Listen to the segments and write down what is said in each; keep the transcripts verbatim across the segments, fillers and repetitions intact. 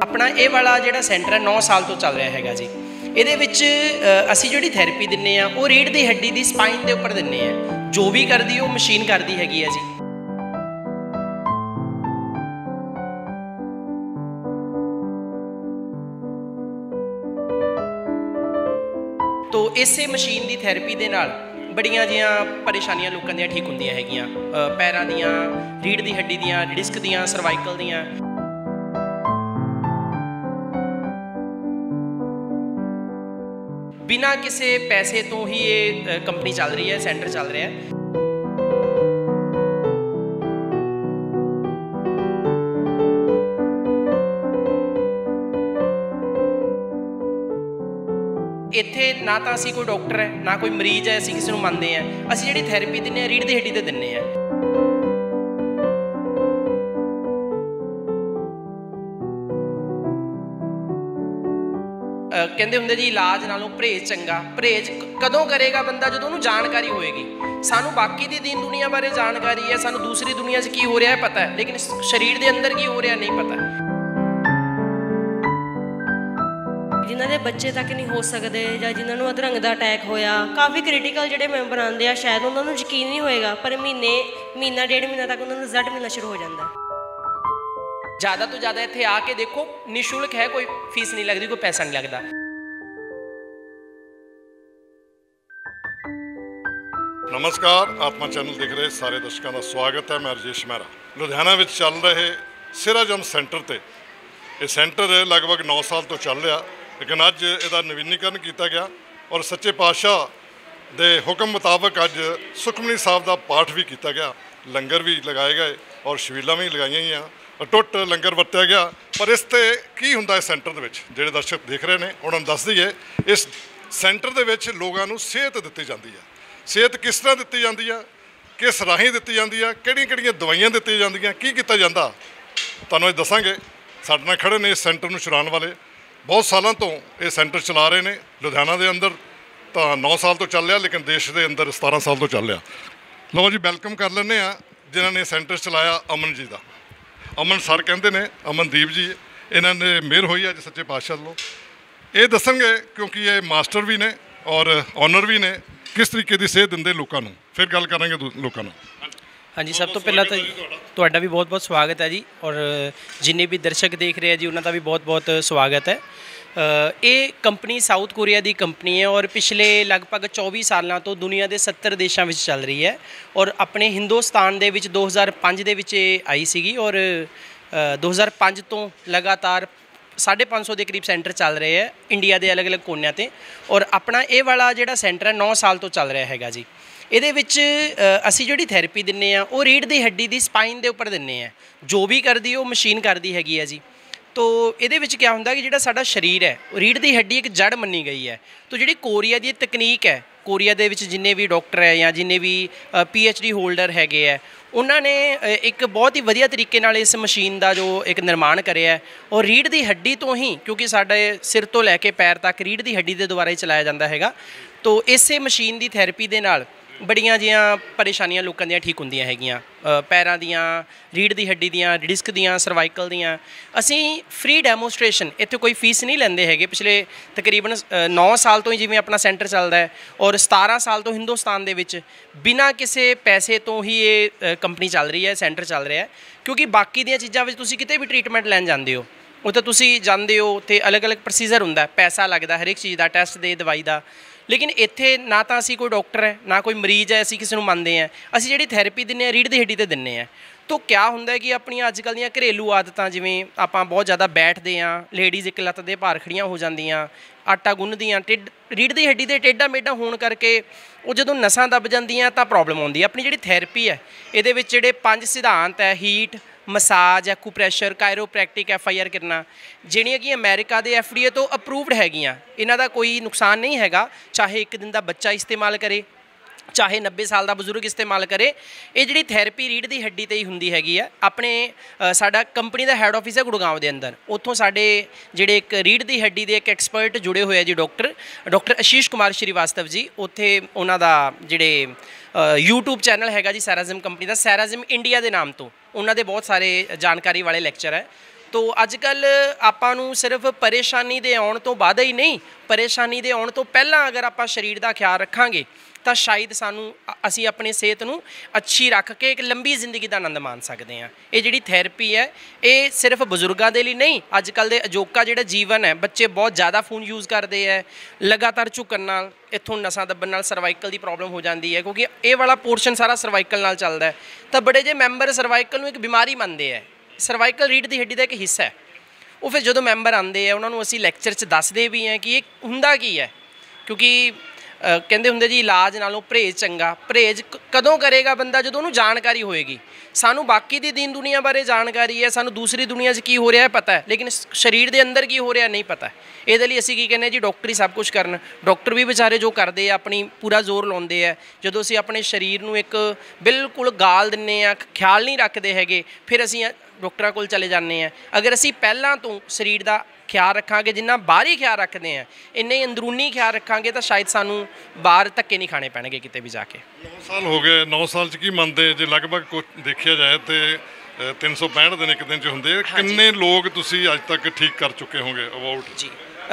अपना ये वाला जिहड़ा सेंटर है नौ साल तो चल रहा हैगा जी। ਇਹਦੇ ਵਿੱਚ ਅਸੀਂ ਜਿਹੜੀ ਥੈਰੇਪੀ ਦਿੰਨੇ ਆ ਉਹ ਰੀੜ੍ਹ ਦੀ ਹੱਡੀ ਦੀ ਸਪਾਈਨ ਦੇ ਉੱਪਰ ਦਿੰਨੇ ਆ। ਜੋ ਵੀ ਕਰਦੀ ਉਹ ਮਸ਼ੀਨ ਕਰਦੀ ਹੈਗੀ ਆ ਜੀ। तो इसे मशीन की थैरेपी दे नाल बड़ियां जिहियां परेशानियां लोकां दियां ठीक हुंदियां हैगियां। पैरां दियां, रीढ़ दी हड्डी दियां, डिस्क दियां, सर्वाइकल दियां। बिना किसी पैसे तो ही ये कंपनी चल रही है, सेंटर चल रहा है। ਇੱਥੇ ਨਾ ਤਾਂ ਅਸੀਂ ਕੋਈ ਡਾਕਟਰ ਹੈ ਨਾ ਕੋਈ ਮਰੀਜ਼ ਹੈ, ਅਸੀਂ ਕਿਸੇ ਨੂੰ ਮੰਨਦੇ ਹਾਂ। ਅਸੀਂ ਜਿਹੜੀ ਥੈਰੇਪੀ ਦਿੰਦੇ ਹਾਂ ਰੀੜ੍ਹ ਦੀ ਹੱਡੀ ਤੇ ਦਿੰਦੇ ਹਾਂ। ਕਹਿੰਦੇ ਹੁੰਦੇ ਜੀ ਇਲਾਜ ਨਾਲੋਂ ਪਰਹੇਜ਼ ਚੰਗਾ। ਪਰਹੇਜ਼ ਕਦੋਂ ਕਰੇਗਾ ਬੰਦਾ? ਜਦੋਂ ਉਹਨੂੰ ਜਾਣਕਾਰੀ ਹੋਏਗੀ। ਸਾਨੂੰ ਬਾਕੀ ਦੀ ਦੀਨ ਦੁਨੀਆ ਬਾਰੇ ਜਾਣਕਾਰੀ ਹੈ, ਸਾਨੂੰ ਦੂਸਰੀ ਦੁਨੀਆ 'ਚ ਕੀ ਹੋ ਰਿਹਾ ਹੈ ਪਤਾ ਹੈ, ਲੇਕਿਨ ਸਰੀਰ ਦੇ ਅੰਦਰ ਕੀ ਹੋ ਰਿਹਾ ਨਹੀਂ ਪਤਾ। जिन्हों के बच्चे तक नहीं हो सकते या जिन्होंने अधरंग का अटैक होया, काफ़ी क्रिटिकल जोड़े मैंबर आते हैं, शायद उन्होंने यकीन नहीं होएगा, पर महीने महीना डेढ़ महीना तक उन्होंने रिजल्ट मिलना शुरू हो जाता है। ज़्यादा तो ज़्यादा इत्थे आके देखो, निशुल्क है, कोई फीस नहीं लगती, कोई पैसा नहीं लगता। नमस्कार, आत्मा चैनल देख रहे सारे दर्शकों का स्वागत है। मैं राजेश मेहरा। लुधियाना में चल रहे सिराजम सेंटर ते ये सेंटर लगभग नौ साल तो चल रहा, लेकिन अज इसका नवीनीकरण किया गया और सच्चे पातशाह के हुक्म मुताबिक अज सुखमनी साहब का पाठ भी किया गया, लंगर भी लगाए गए और छबीलां भी लगाई गई, अटुट लंगर वरत्या गया। पर इस ते की हुंदा है सेंटर दे विच, जिहड़े दर्शक देख रहे हैं उन्होंने दस दईए इस सेंटर दे विच लोगों को सेहत दित्ती जाती है। सेहत किस तरह दित्ती जाती है, किस राही दित्ती जाती है, किहड़ियां-किहड़ियां दवाइयां दित्तियां जांदियां, की कीता जांदा, तुहानूं दसांगे। साडे नाल खड़े ने इस सेंटर नूं चलाउण वाले, बहुत सालों तो ये सेंटर चला रहे हैं। लुधियाना के अंदर तो नौ साल तो चल रहा, लेकिन देश के अंदर सतारह साल तो चल रहा। लो जी, वेलकम कर लें जिन्होंने सेंटर चलाया, अमन जी का। अमन सर कहते हैं, अमनदीप जी, इन्होंने मेहर हुई अज सच्चे पातशाह लो। ये दसणगे क्योंकि ये मास्टर भी ने और ऑनर भी ने, किस तरीके की सेहत दिंदे लोगों को। फिर गल करांगे लोगों को। हाँ जी, सब तो पहला तो तुहाडा भी बहुत बहुत स्वागत है जी, और जिन्ने भी दर्शक देख रहे हैं जी उन्होंने भी बहुत बहुत स्वागत है। ये कंपनी साउथ कोरिया की कंपनी है और पिछले लगभग चौबीस सालों तो दुनिया के सत्तर देशों में चल रही है, और अपने हिंदुस्तान के दो हज़ार पाँच दे विच आई सी, और दो हज़ार पाँच तो लगातार साढ़े पाँच सौ के करीब सेंटर चल रहे हैं इंडिया के अलग अलग कोनियां ते। और अपना ये वाला जिहड़ा सेंटर है नौ साल तो चल रहा हैगा जी। ਇਹਦੇ ਵਿੱਚ ਅਸੀਂ ਜਿਹੜੀ ਥੈਰੇਪੀ ਦਿੰਨੇ ਆ ਉਹ ਰੀੜ੍ਹ ਦੀ ਹੱਡੀ ਦੀ ਸਪਾਈਨ ਦੇ ਉੱਪਰ ਦਿੰਨੇ ਆ। ਜੋ ਵੀ ਕਰਦੀ ਉਹ ਮਸ਼ੀਨ ਕਰਦੀ ਹੈਗੀ ਹੈ ਜੀ। ਤੋ ਇਹਦੇ ਵਿੱਚ ਕੀ ਹੁੰਦਾ ਕਿ ਜਿਹੜਾ ਸਾਡਾ ਸਰੀਰ ਹੈ, ਰੀੜ੍ਹ ਦੀ ਹੱਡੀ ਇੱਕ ਜੜ ਮੰਨੀ ਗਈ ਹੈ। ਤੋ ਜਿਹੜੀ ਕੋਰੀਆ ਦੀ ਤਕਨੀਕ ਹੈ, ਕੋਰੀਆ ਦੇ ਵਿੱਚ ਜਿੰਨੇ ਵੀ ਡਾਕਟਰ ਹੈ ਜਾਂ ਜਿੰਨੇ ਵੀ ਪੀ ਐਚ ਡੀ ਹੋਲਡਰ ਹੈਗੇ ਹੈ, ਉਹਨਾਂ ਨੇ ਇੱਕ ਬਹੁਤ ਹੀ ਵਧੀਆ ਤਰੀਕੇ ਨਾਲ ਇਸ ਮਸ਼ੀਨ ਦਾ ਜੋ ਇੱਕ ਨਿਰਮਾਣ ਕਰਿਆ ਹੈ। ਔਰ ਰੀੜ੍ਹ ਦੀ ਹੱਡੀ ਤੋਂ ਹੀ, ਕਿਉਂਕਿ ਸਾਡੇ ਸਿਰ ਤੋਂ ਲੈ ਕੇ ਪੈਰ ਤੱਕ ਰੀੜ੍ਹ ਦੀ ਹੱਡੀ ਦੇ ਦੁਆਰਾ ਹੀ ਚਲਾਇਆ ਜਾਂਦਾ ਹੈਗਾ। ਤੋ ਇਸੇ ਮਸ਼ੀਨ ਦੀ ਥੈਰੇਪੀ ਦੇ ਨਾਲ बड़ियां जिहियां परेशानियां लोकां दियां ठीक हुंदियां हैगियां। पैरां दियां, रीढ़ दी हड्डी दियां, डिस्क दियां, सर्वाइकल दियां। असीं फ्री डैमोस्ट्रेशन, इत्थे कोई फीस नहीं लैंदे हैगे। पिछले तकरीबन नौ साल तो ही जिवें अपना सेंटर चलदा है, और सतारह साल तो हिंदुस्तान दे विच बिना किसी पैसे तो ही ये कंपनी चल रही है, सेंटर चल रहा है। क्योंकि बाकी दियां चीज़ां विच तुसीं किते भी ट्रीटमेंट लैन जांदे हो, उत्थे तुसीं जांदे हो ते अलग अलग प्रोसीजर हुंदा, पैसा लगदा हर एक चीज़ का, टैसट दे, दवाई का। लेकिन इत्थे ना तो असी कोई डॉक्टर है ना कोई मरीज़ है, असी किसी को मानते हैं। असी जिहड़ी थैरेपी दिंदे हां रीढ़ दी हड्डी ते दिंदे हैं। तो क्या हुंदा है कि अपनियां अजकल दीयां घरेलू आदतां, जिवें आपां बहुत ज़्यादा बैठदे हां, लेडीज़ एक लत्त दे भार खड़ियां हो जांदियां, आटा गुन्नदियां, टिड रीढ़ दी हड्डी दे टेढ़ा मेढ़ा होण करके वो जदों नसां दब जांदियां तां प्रॉब्लम आउंदी है। अपनी जिहड़ी थैरेपी है इहदे विच जिहड़े पंज सिद्धांत है, heat, massage, acupressure, chiropractic, F I R करना, ਜਿਹੜੀਆਂ कि अमेरिका के एफ डी ए तो अप्रूवड हैगियां। इन्हां दा कोई नुकसान नहीं हैगा, चाहे एक दिन का बच्चा इस्तेमाल करे, चाहे नब्बे साल का बजुर्ग इस्तेमाल करे। ये जी थैरेपी रीढ़ की हड्डी ते ही हुंदी हैगी है। अपने साडा कंपनी का हैड ऑफिस है गुड़गांव के अंदर, उत्थों साडे जिहड़े एक रीढ़ की हड्डी के एक एक्सपर्ट जुड़े हुए जी, डॉक्टर डॉक्टर आशीष कुमार श्रीवास्तव जी। उत्थे उन्हां दा जिहड़े यूट्यूब चैनल हैगा जी सैराजिम कंपनी का, सैराजिम इंडिया के नाम तो उन्होंने बहुत सारे जानकारी वाले लैक्चर है। ਤੋ ਅੱਜ ਕੱਲ੍ਹ ਆਪਾਂ ਨੂੰ ਸਿਰਫ ਪਰੇਸ਼ਾਨੀ ਦੇ ਆਉਣ ਤੋਂ ਬਾਅਦ ਹੀ ਨਹੀਂ, ਪਰੇਸ਼ਾਨੀ ਦੇ ਆਉਣ ਤੋਂ ਪਹਿਲਾਂ ਅਗਰ ਆਪਾਂ ਸਰੀਰ ਦਾ ਖਿਆਲ ਰੱਖਾਂਗੇ ਤਾਂ ਸ਼ਾਇਦ ਸਾਨੂੰ ਅਸੀਂ ਆਪਣੀ ਸਿਹਤ ਨੂੰ ਅੱਛੀ ਰੱਖ ਕੇ ਇੱਕ ਲੰਬੀ ਜ਼ਿੰਦਗੀ ਦਾ ਆਨੰਦ ਮਾਣ ਸਕਦੇ ਹਾਂ। ਇਹ ਜਿਹੜੀ ਥੈਰੇਪੀ ਹੈ ਇਹ ਸਿਰਫ ਬਜ਼ੁਰਗਾਂ ਦੇ ਲਈ ਨਹੀਂ, ਅੱਜ ਕੱਲ੍ਹ ਦੇ ਅਜੋਕਾ ਜਿਹੜਾ ਜੀਵਨ ਹੈ, ਬੱਚੇ ਬਹੁਤ ਜ਼ਿਆਦਾ ਫੋਨ ਯੂਜ਼ ਕਰਦੇ ਹੈ, ਲਗਾਤਾਰ ਝੁਕਣ ਨਾਲ ਇੱਥੋਂ ਨਸਾਂ ਦੱਬਣ ਨਾਲ ਸਰਵਾਈਕਲ ਦੀ ਪ੍ਰੋਬਲਮ ਹੋ ਜਾਂਦੀ ਹੈ, ਕਿਉਂਕਿ ਇਹ ਵਾਲਾ ਪੋਰਸ਼ਨ ਸਾਰਾ ਸਰਵਾਈਕਲ ਨਾਲ ਚੱਲਦਾ ਹੈ। ਤਾਂ ਬੜੇ ਜਿਹੇ ਮੈਂਬਰ ਸਰਵਾਈਕਲ ਨੂੰ ਇੱਕ ਬਿਮਾਰੀ ਮੰਨਦੇ ਹੈ। ਸਰਵਾਈਕਲ ਰੀੜ੍ਹ ਦੀ ਹੱਡੀ ਦਾ ਇੱਕ ਹਿੱਸਾ ਹੈ। ਉਹ ਫਿਰ ਜਦੋਂ ਮੈਂਬਰ ਆਉਂਦੇ ਆ ਉਹਨਾਂ ਨੂੰ ਅਸੀਂ ਲੈਕਚਰ 'ਚ ਦੱਸਦੇ ਵੀ ਹਾਂ ਕਿ ਇਹ ਹੁੰਦਾ ਕੀ ਹੈ, ਕਿਉਂਕਿ ਕਹਿੰਦੇ ਹੁੰਦੇ ਜੀ ਇਲਾਜ ਨਾਲੋਂ ਪਰਹੇਜ਼ ਚੰਗਾ। ਪਰਹੇਜ਼ ਕਦੋਂ ਕਰੇਗਾ ਬੰਦਾ? ਜਦੋਂ ਉਹਨੂੰ ਜਾਣਕਾਰੀ ਹੋਏਗੀ। ਸਾਨੂੰ ਬਾਕੀ ਦੀ ਦੀਨ ਦੁਨੀਆ ਬਾਰੇ ਜਾਣਕਾਰੀ ਹੈ, ਸਾਨੂੰ ਦੂਸਰੀ ਦੁਨੀਆ 'ਚ ਕੀ ਹੋ ਰਿਹਾ ਪਤਾ ਹੈ, ਲੇਕਿਨ ਸਰੀਰ ਦੇ ਅੰਦਰ ਕੀ ਹੋ ਰਿਹਾ ਨਹੀਂ ਪਤਾ। ਇਹਦੇ ਲਈ ਅਸੀਂ ਕੀ ਕਹਿੰਦੇ ਜੀ, ਡਾਕਟਰ ਹੀ ਸਭ ਕੁਛ ਕਰਨ। ਡਾਕਟਰ ਵੀ ਵਿਚਾਰੇ ਜੋ ਕਰਦੇ ਆ ਆਪਣੀ ਪੂਰਾ ਜ਼ੋਰ ਲਾਉਂਦੇ ਆ। ਜਦੋਂ ਅਸੀਂ ਆਪਣੇ ਸਰੀਰ ਨੂੰ ਇੱਕ ਬਿਲਕੁਲ ਗਾਲ ਦਿੰਦੇ ਹਾਂ, ਖਿਆਲ ਨਹੀਂ ਰੱਖਦੇ ਹੈਗੇ, ਫਿਰ ਅਸੀਂ ਡਾਕਟਰਾਂ ਕੋਲ ਚਲੇ ਜਾਂਦੇ ਹਾਂ। ਅਗਰ ਅਸੀਂ ਪਹਿਲਾਂ ਤੋਂ ਸਰੀਰ ਦਾ ਖਿਆਲ ਰੱਖਾਂਗੇ, ਜਿੰਨਾ ਬਾਹਰੀ ਖਿਆਲ ਰੱਖਦੇ ਹਾਂ ਇੰਨੇ ਹੀ ਅੰਦਰੂਨੀ ਖਿਆਲ ਰੱਖਾਂਗੇ, ਤਾਂ ਸ਼ਾਇਦ ਸਾਨੂੰ ਬਾਹਰ ਧੱਕੇ ਨਹੀਂ ਖਾਣੇ ਪੈਣਗੇ ਕਿਤੇ ਵੀ ਜਾ ਕੇ। ਨੌ ਸਾਲ ਹੋ ਗਏ, ਨੌ ਸਾਲ 'ਚ ਕੀ ਮੰਨਦੇ ਜੇ ਲਗਭਗ ਕੁਛ ਦੇਖਿਆ ਜਾਏ ਤੇ ਤਿੰਨ ਸੌ ਪੈਂਹਠ ਦਿਨ ਇੱਕ ਦਿਨ 'ਚ ਹੁੰਦੇ, ਕਿੰਨੇ ਲੋਕ ਤੁਸੀਂ ਅੱਜ ਤੱਕ ਠੀਕ ਕਰ ਚੁੱਕੇ ਹੋਗੇ ਅਬਾਊਟ? ਜੀ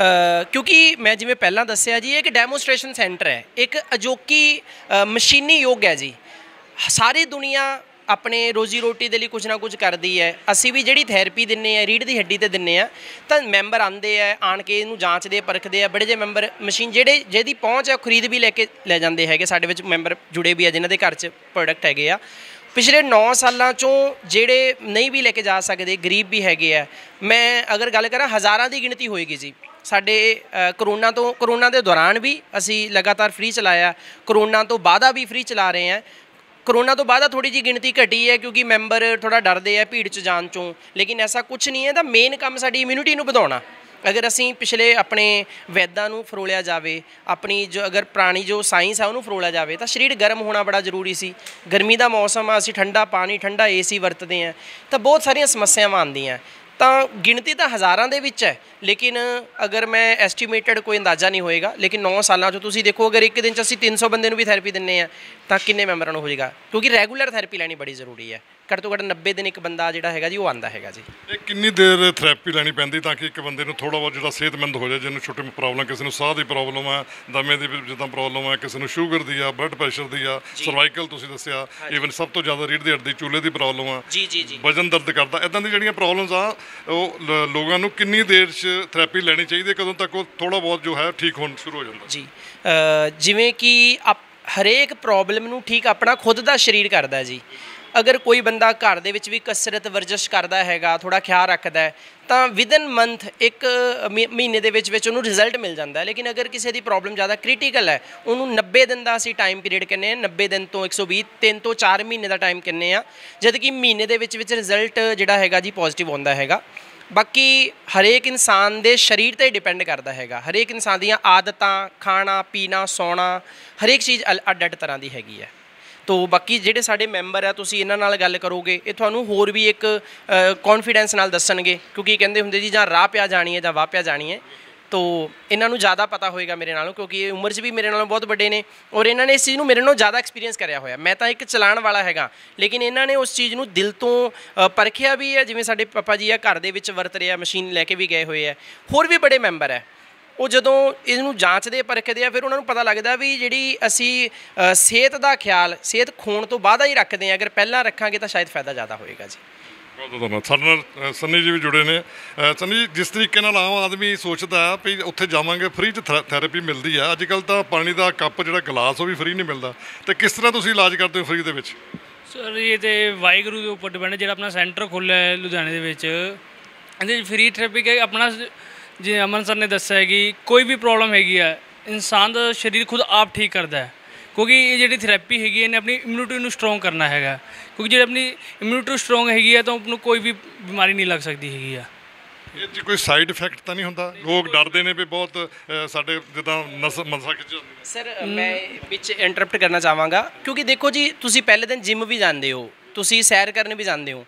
ਕਿਉਂਕਿ ਮੈਂ ਜਿਵੇਂ ਪਹਿਲਾਂ ਦੱਸਿਆ ਜੀ, ਇਹ ਇੱਕ ਡੈਮੋਸਟ੍ਰੇਸ਼ਨ ਸੈਂਟਰ ਹੈ, ਇੱਕ ਅਜੋਕੀ ਮਸ਼ੀਨੀ ਯੁੱਗ ਹੈ ਜੀ। ਸਾਰੀ ਦੁਨੀਆ ਆਪਣੇ ਰੋਜ਼ੀ ਰੋਟੀ ਦੇ ਲਈ ਕੁਝ ਨਾ ਕੁਝ ਕਰਦੀ ਹੈ। ਅਸੀਂ ਵੀ ਜਿਹੜੀ ਥੈਰੇਪੀ ਦਿੰਦੇ ਹਾਂ ਰੀੜ੍ਹ ਦੀ ਹੱਡੀ 'ਤੇ ਦਿੰਦੇ ਹਾਂ, ਤਾਂ ਮੈਂਬਰ ਆਉਂਦੇ ਆ, ਆਣ ਕੇ ਇਹਨੂੰ ਜਾਂਚਦੇ ਪਰਖਦੇ ਆ। ਬੜੇ ਜਿਹੇ ਮੈਂਬਰ ਮਸ਼ੀਨ ਜਿਹੜੇ ਜਿਹਦੀ ਪਹੁੰਚ ਹੈ ਖਰੀਦ ਵੀ ਲੈ ਕੇ ਲੈ ਜਾਂਦੇ ਹੈਗੇ। ਸਾਡੇ ਵਿੱਚ ਮੈਂਬਰ ਜੁੜੇ ਵੀ ਆ ਜਿਨ੍ਹਾਂ ਦੇ ਘਰ 'ਚ ਪ੍ਰੋਡਕਟ ਹੈਗੇ ਆ। ਪਿਛਲੇ ਨੌ ਸਾਲਾਂ 'ਚੋਂ ਜਿਹੜੇ ਨਹੀਂ ਵੀ ਲੈ ਕੇ ਜਾ ਸਕਦੇ, ਗਰੀਬ ਵੀ ਹੈਗੇ ਆ, ਮੈਂ ਅਗਰ ਗੱਲ ਕਰਾਂ ਹਜ਼ਾਰਾਂ ਦੀ ਗਿਣਤੀ ਹੋਏਗੀ ਜੀ। ਸਾਡੇ ਕਰੋਨਾ ਤੋਂ ਕਰੋਨਾ ਦੇ ਦੌਰਾਨ ਵੀ ਅਸੀਂ ਲਗਾਤਾਰ ਫ੍ਰੀ ਚਲਾਇਆ, ਕਰੋਨਾ ਤੋਂ ਬਾਅਦ ਵੀ ਫ੍ਰੀ ਚਲਾ ਰਹੇ ਹਾਂ। ਕਰੋਨਾ ਤੋਂ ਬਾਅਦ ਥੋੜ੍ਹੀ ਜਿਹੀ ਗਿਣਤੀ ਘਟੀ ਹੈ ਕਿਉਂਕਿ ਮੈਂਬਰ ਥੋੜ੍ਹਾ ਡਰਦੇ ਆ ਭੀੜ 'ਚ ਜਾਣ 'ਚੋਂ, ਲੇਕਿਨ ਐਸਾ ਕੁਛ ਨਹੀਂ ਹੈ। ਤਾਂ ਮੇਨ ਕੰਮ ਸਾਡੀ ਇਮਿਊਨਿਟੀ ਨੂੰ ਵਧਾਉਣਾ। ਅਗਰ ਅਸੀਂ ਪਿਛਲੇ ਆਪਣੇ ਵੈਦਾਂ ਨੂੰ ਫਰੋਲਿਆ ਜਾਵੇ, ਆਪਣੀ ਜੋ ਅਗਰ ਪੁਰਾਣੀ ਜੋ ਸਾਇੰਸ ਹੈ ਉਹਨੂੰ ਫਰੋਲਿਆ ਜਾਵੇ, ਤਾਂ ਸਰੀਰ ਗਰਮ ਹੋਣਾ ਬੜਾ ਜ਼ਰੂਰੀ ਸੀ। ਗਰਮੀ ਦਾ ਮੌਸਮ ਆ, ਅਸੀਂ ਠੰਡਾ ਪਾਣੀ ਠੰਡਾ ਏ ਸੀ ਵਰਤਦੇ ਹਾਂ, ਤਾਂ ਬਹੁਤ ਸਾਰੀਆਂ ਸਮੱਸਿਆਵਾਂ ਆਉਂਦੀਆਂ। ਤਾਂ ਗਿਣਤੀ ਤਾਂ ਹਜ਼ਾਰਾਂ ਦੇ ਵਿੱਚ ਹੈ, ਲੇਕਿਨ ਅਗਰ ਮੈਂ ਐਸਟੀਮੇਟਡ ਕੋਈ ਅੰਦਾਜ਼ਾ ਨਹੀਂ ਹੋਏਗਾ, ਲੇਕਿਨ ਨੌ ਸਾਲਾਂ 'ਚ ਤੁਸੀਂ ਦੇਖੋ ਅਗਰ ਇੱਕ ਦਿਨ 'ਚ ਅਸੀਂ ਤਿੰਨ ਸੌ ਬੰਦੇ ਨੂੰ ਵੀ ਥੈਰੇਪੀ ਦਿੰਦੇ ਹਾਂ ਤਾਂ ਕਿੰਨੇ ਮੈਂਬਰਾਂ ਨੂੰ ਹੋ ਜਾਏਗਾ। ਕਿਉਂਕਿ ਰੈਗੂਲਰ ਥੈਰੇਪੀ ਲੈਣੀ ਬੜੀ ਜ਼ਰੂਰੀ ਹੈ। ਘੱਟ ਤੋਂ ਘੱਟ ਨੱਬੇ ਦਿਨ ਇੱਕ ਬੰਦਾ ਜਿਹੜਾ ਹੈਗਾ ਜੀ ਉਹ ਆਉਂਦਾ ਹੈਗਾ ਜੀ। ਇਹ ਕਿੰਨੀ ਦੇਰ ਥੈਰੇਪੀ ਲੈਣੀ ਪੈਂਦੀ ਤਾਂ ਕਿ ਇੱਕ ਬੰਦੇ ਨੂੰ ਥੋੜ੍ਹਾ ਬਹੁਤ ਜਿਹੜਾ ਸਿਹਤਮੰਦ ਹੋ ਜਾਏ? ਜਿਹਨੂੰ ਛੋਟੀ ਪ੍ਰੋਬਲਮ, ਕਿਸੇ ਨੂੰ ਸਾਹ ਦੀ ਪ੍ਰੋਬਲਮ ਹੈ, ਦਮੇ ਦੀ ਜਿੱਦਾਂ ਪ੍ਰੋਬਲਮ ਹੈ, ਕਿਸੇ ਨੂੰ ਸ਼ੂਗਰ ਦੀ ਆ, ਬਲੱਡ ਪ੍ਰੈਸ਼ਰ ਦੀ ਆ, ਸਰਵਾਈਕਲ ਤੁਸੀਂ ਦੱਸਿਆ, ਈਵਨ ਸਭ ਤੋਂ ਜ਼ਿਆਦਾ ਰੀੜ੍ਹ ਦੀ ਹੱਡੀ ਚੂਲੇ ਦੀ ਪ੍ਰੋਬਲਮ ਆ, ਜੀ ਜੀ ਜੀ ਵਜਨ ਦਰਦ ਕਰਦਾ, ਇੱਦਾਂ ਦੀ ਜਿਹੜੀਆਂ ਪ੍ਰੋਬਲਮਸ ਆ ਉਹ ਲੋਕਾਂ ਨੂੰ ਕਿੰਨੀ ਦੇਰ 'ਚ ਥੈਰੇਪੀ ਲੈਣੀ ਚਾਹੀਦੀ ਹੈ? ਕਦੋਂ ਤੱਕ ਉਹ ਥੋੜ੍ਹਾ ਬਹੁਤ ਜੋ ਹੈ ਠੀਕ ਹੋਣ ਸ਼ੁਰੂ ਹੋ ਜਾਂਦਾ? ਜੀ ਜਿਵੇਂ ਕਿ ਆਪ ਹਰੇਕ ਪ੍ਰੋਬਲਮ ਨੂੰ ਠੀਕ ਆਪਣਾ ਖੁਦ ਦਾ ਸਰੀਰ ਕਰਦਾ ਜੀ। ਅਗਰ ਕੋਈ ਬੰਦਾ ਘਰ ਦੇ ਵਿੱਚ ਵੀ ਕਸਰਤ ਵਰਜਿਸ਼ ਕਰਦਾ ਹੈਗਾ, ਥੋੜ੍ਹਾ ਖਿਆਲ ਰੱਖਦਾ ਹੈ, ਤਾਂ ਵਿਦਨ ਮੰਥ ਇੱਕ ਮਹੀਨੇ ਦੇ ਵਿੱਚ ਵਿੱਚ ਉਹਨੂੰ ਰਿਜ਼ਲਟ ਮਿਲ ਜਾਂਦਾ ਹੈ। ਲੇਕਿਨ ਅਗਰ ਕਿਸੇ ਦੀ ਪ੍ਰੋਬਲਮ ਜ਼ਿਆਦਾ ਕ੍ਰਿਟੀਕਲ ਹੈ, ਉਹਨੂੰ ਨੱਬੇ ਦਿਨ ਦਾ ਅਸੀਂ ਟਾਈਮ ਪੀਰੀਅਡ ਕਹਿੰਦੇ ਹਾਂ। ਨੱਬੇ ਦਿਨ ਤੋਂ ਇੱਕ ਸੌ ਵੀਹ, ਤਿੰਨ ਤੋਂ ਚਾਰ ਮਹੀਨੇ ਦਾ ਟਾਈਮ ਕਹਿੰਦੇ ਹਾਂ, ਜਦ ਕਿ ਮਹੀਨੇ ਦੇ ਵਿੱਚ ਵਿੱਚ ਰਿਜ਼ਲਟ ਜਿਹੜਾ ਹੈਗਾ ਜੀ ਪੋਜ਼ੀਟਿਵ ਆਉਂਦਾ ਹੈਗਾ। ਬਾਕੀ ਹਰੇਕ ਇਨਸਾਨ ਦੇ ਸਰੀਰ 'ਤੇ ਡਿਪੈਂਡ ਕਰਦਾ ਹੈਗਾ। ਹਰੇਕ ਇਨਸਾਨ ਦੀਆਂ ਆਦਤਾਂ, ਖਾਣਾ ਪੀਣਾ, ਸੌਣਾ, ਹਰੇਕ ਚੀਜ਼ ਅੱਡ ਅੱਡ ਤਰ੍ਹਾਂ ਦੀ ਹੈਗੀ ਹੈ। ਤੋ ਬਾਕੀ ਜਿਹੜੇ ਸਾਡੇ ਮੈਂਬਰ ਆ, ਤੁਸੀਂ ਇਹਨਾਂ ਨਾਲ ਗੱਲ ਕਰੋਗੇ, ਇਹ ਤੁਹਾਨੂੰ ਹੋਰ ਵੀ ਇੱਕ ਕੌਨਫੀਡੈਂਸ ਨਾਲ ਦੱਸਣਗੇ, ਕਿਉਂਕਿ ਕਹਿੰਦੇ ਹੁੰਦੇ ਜੀ ਜਾਂ ਰਾਹ ਪਿਆ ਜਾਣੀ ਹੈ ਜਾਂ ਵਾਹ ਪਿਆ ਜਾਣੀ ਹੈ। ਤੋ ਇਹਨਾਂ ਨੂੰ ਜ਼ਿਆਦਾ ਪਤਾ ਹੋਏਗਾ ਮੇਰੇ ਨਾਲੋਂ, ਕਿਉਂਕਿ ਇਹ ਉਮਰ 'ਚ ਵੀ ਮੇਰੇ ਨਾਲੋਂ ਬਹੁਤ ਵੱਡੇ ਨੇ ਔਰ ਇਹਨਾਂ ਨੇ ਇਸ ਚੀਜ਼ ਨੂੰ ਮੇਰੇ ਨਾਲੋਂ ਜ਼ਿਆਦਾ ਐਕਸਪੀਰੀਅੰਸ ਕਰਿਆ ਹੋਇਆ। ਮੈਂ ਤਾਂ ਇੱਕ ਚਲਾਉਣ ਵਾਲਾ ਹੈਗਾ, ਲੇਕਿਨ ਇਹਨਾਂ ਨੇ ਉਸ ਚੀਜ਼ ਨੂੰ ਦਿਲ ਤੋਂ ਪਰਖਿਆ ਵੀ ਹੈ। ਜਿਵੇਂ ਸਾਡੇ ਪਾਪਾ ਜੀ ਆ, ਘਰ ਦੇ ਵਿੱਚ ਵਰਤ ਰਿਹਾ, ਮਸ਼ੀਨ ਲੈ ਕੇ ਵੀ ਗਏ ਹੋਏ ਹੈ। ਹੋਰ ਵੀ ਬੜੇ ਮੈਂਬਰ ਹੈ, ਉਹ ਜਦੋਂ ਇਹਨੂੰ ਜਾਂਚਦੇ ਪਰਖਦੇ ਆ, ਫਿਰ ਉਹਨਾਂ ਨੂੰ ਪਤਾ ਲੱਗਦਾ ਵੀ ਜਿਹੜੀ ਅਸੀਂ ਸਿਹਤ ਦਾ ਖਿਆਲ ਸਿਹਤ ਖੋਣ ਤੋਂ ਬਾਅਦ ਹੀ ਰੱਖਦੇ ਹਾਂ, ਅਗਰ ਪਹਿਲਾਂ ਰੱਖਾਂਗੇ ਤਾਂ ਸ਼ਾਇਦ ਫਾਇਦਾ ਜ਼ਿਆਦਾ ਹੋਏਗਾ ਜੀ। ਬਹੁਤ ਬਹੁਤ ਧੰਨਵਾਦ। ਸਾਡੇ ਨਾਲ ਸੰਨੀ ਜੀ ਵੀ ਜੁੜੇ ਨੇ। ਸੰਨੀ ਜੀ, ਜਿਸ ਤਰੀਕੇ ਨਾਲ ਆਮ ਆਦਮੀ ਸੋਚਦਾ ਵੀ ਉੱਥੇ ਜਾਵਾਂਗੇ ਫ੍ਰੀ 'ਚ ਥੈਰੇਪੀ ਮਿਲਦੀ ਆ, ਅੱਜ ਕੱਲ੍ਹ ਤਾਂ ਪਾਣੀ ਦਾ ਕੱਪ ਜਿਹੜਾ ਗਲਾਸ ਉਹ ਵੀ ਫ੍ਰੀ ਨਹੀਂ ਮਿਲਦਾ, ਅਤੇ ਕਿਸ ਤਰ੍ਹਾਂ ਤੁਸੀਂ ਇਲਾਜ ਕਰਦੇ ਹੋ ਫ੍ਰੀ ਦੇ ਵਿੱਚ? ਸਰ ਇਹ ਤਾਂ ਵਾਹਿਗੁਰੂ ਦੇ ਉੱਪਰ ਡਿਪੈਂਡ। ਜਿਹੜਾ ਆਪਣਾ ਸੈਂਟਰ ਖੋਲ੍ਹਿਆ ਹੈ ਲੁਧਿਆਣੇ ਦੇ ਵਿੱਚ, ਇਹਦੇ ਫ੍ਰੀ ਥੈਰੇਪੀ ਕਿ ਆਪਣਾ ਜਿਵੇਂ ਅਮਨ ਸਰ ਨੇ ਦੱਸਿਆ ਹੈ ਕਿ ਕੋਈ ਵੀ ਪ੍ਰੋਬਲਮ ਹੈਗੀ ਆ, ਇਨਸਾਨ ਦਾ ਸਰੀਰ ਖੁਦ ਆਪ ਠੀਕ ਕਰਦਾ ਹੈ। ਕਿਉਂਕਿ ਇਹ ਜਿਹੜੀ ਥੈਰੇਪੀ ਹੈਗੀ ਇਹਨੇ ਆਪਣੀ ਇਮਿਊਨਿਟੀ ਨੂੰ ਸਟਰੋਂਗ ਕਰਨਾ ਹੈਗਾ, ਕਿਉਂਕਿ ਜਿਹੜੀ ਆਪਣੀ ਇਮਿਊਨਿਟੀ ਸਟਰੋਂਗ ਹੈਗੀ ਹੈ ਤਾਂ ਉਹਨੂੰ ਕੋਈ ਵੀ ਬਿਮਾਰੀ ਨਹੀਂ ਲੱਗ ਸਕਦੀ ਹੈਗੀ ਆ। ਇਹ 'ਚ ਕੋਈ ਸਾਈਡ ਇਫੈਕਟ ਤਾਂ ਨਹੀਂ ਹੁੰਦਾ? ਲੋਕ ਡਰਦੇ ਨੇ ਵੀ ਬਹੁਤ ਸਾਡੇ ਜਿੱਦਾਂ ਨਸ ਮਸਾ ਖਿੱਚ ਜਾਂਦੀ ਹੈ। ਸਰ ਮੈਂ ਵਿੱਚ ਇੰਟਰਪਟ ਕਰਨਾ ਚਾਹਾਂਗਾ, ਕਿਉਂਕਿ ਦੇਖੋ ਜੀ, ਤੁਸੀਂ ਪਹਿਲੇ ਦਿਨ ਜਿਮ ਵੀ ਜਾਂਦੇ ਹੋ, ਤੁਸੀਂ ਸੈਰ ਕਰਨ ਵੀ ਜਾਂਦੇ ਹੋ,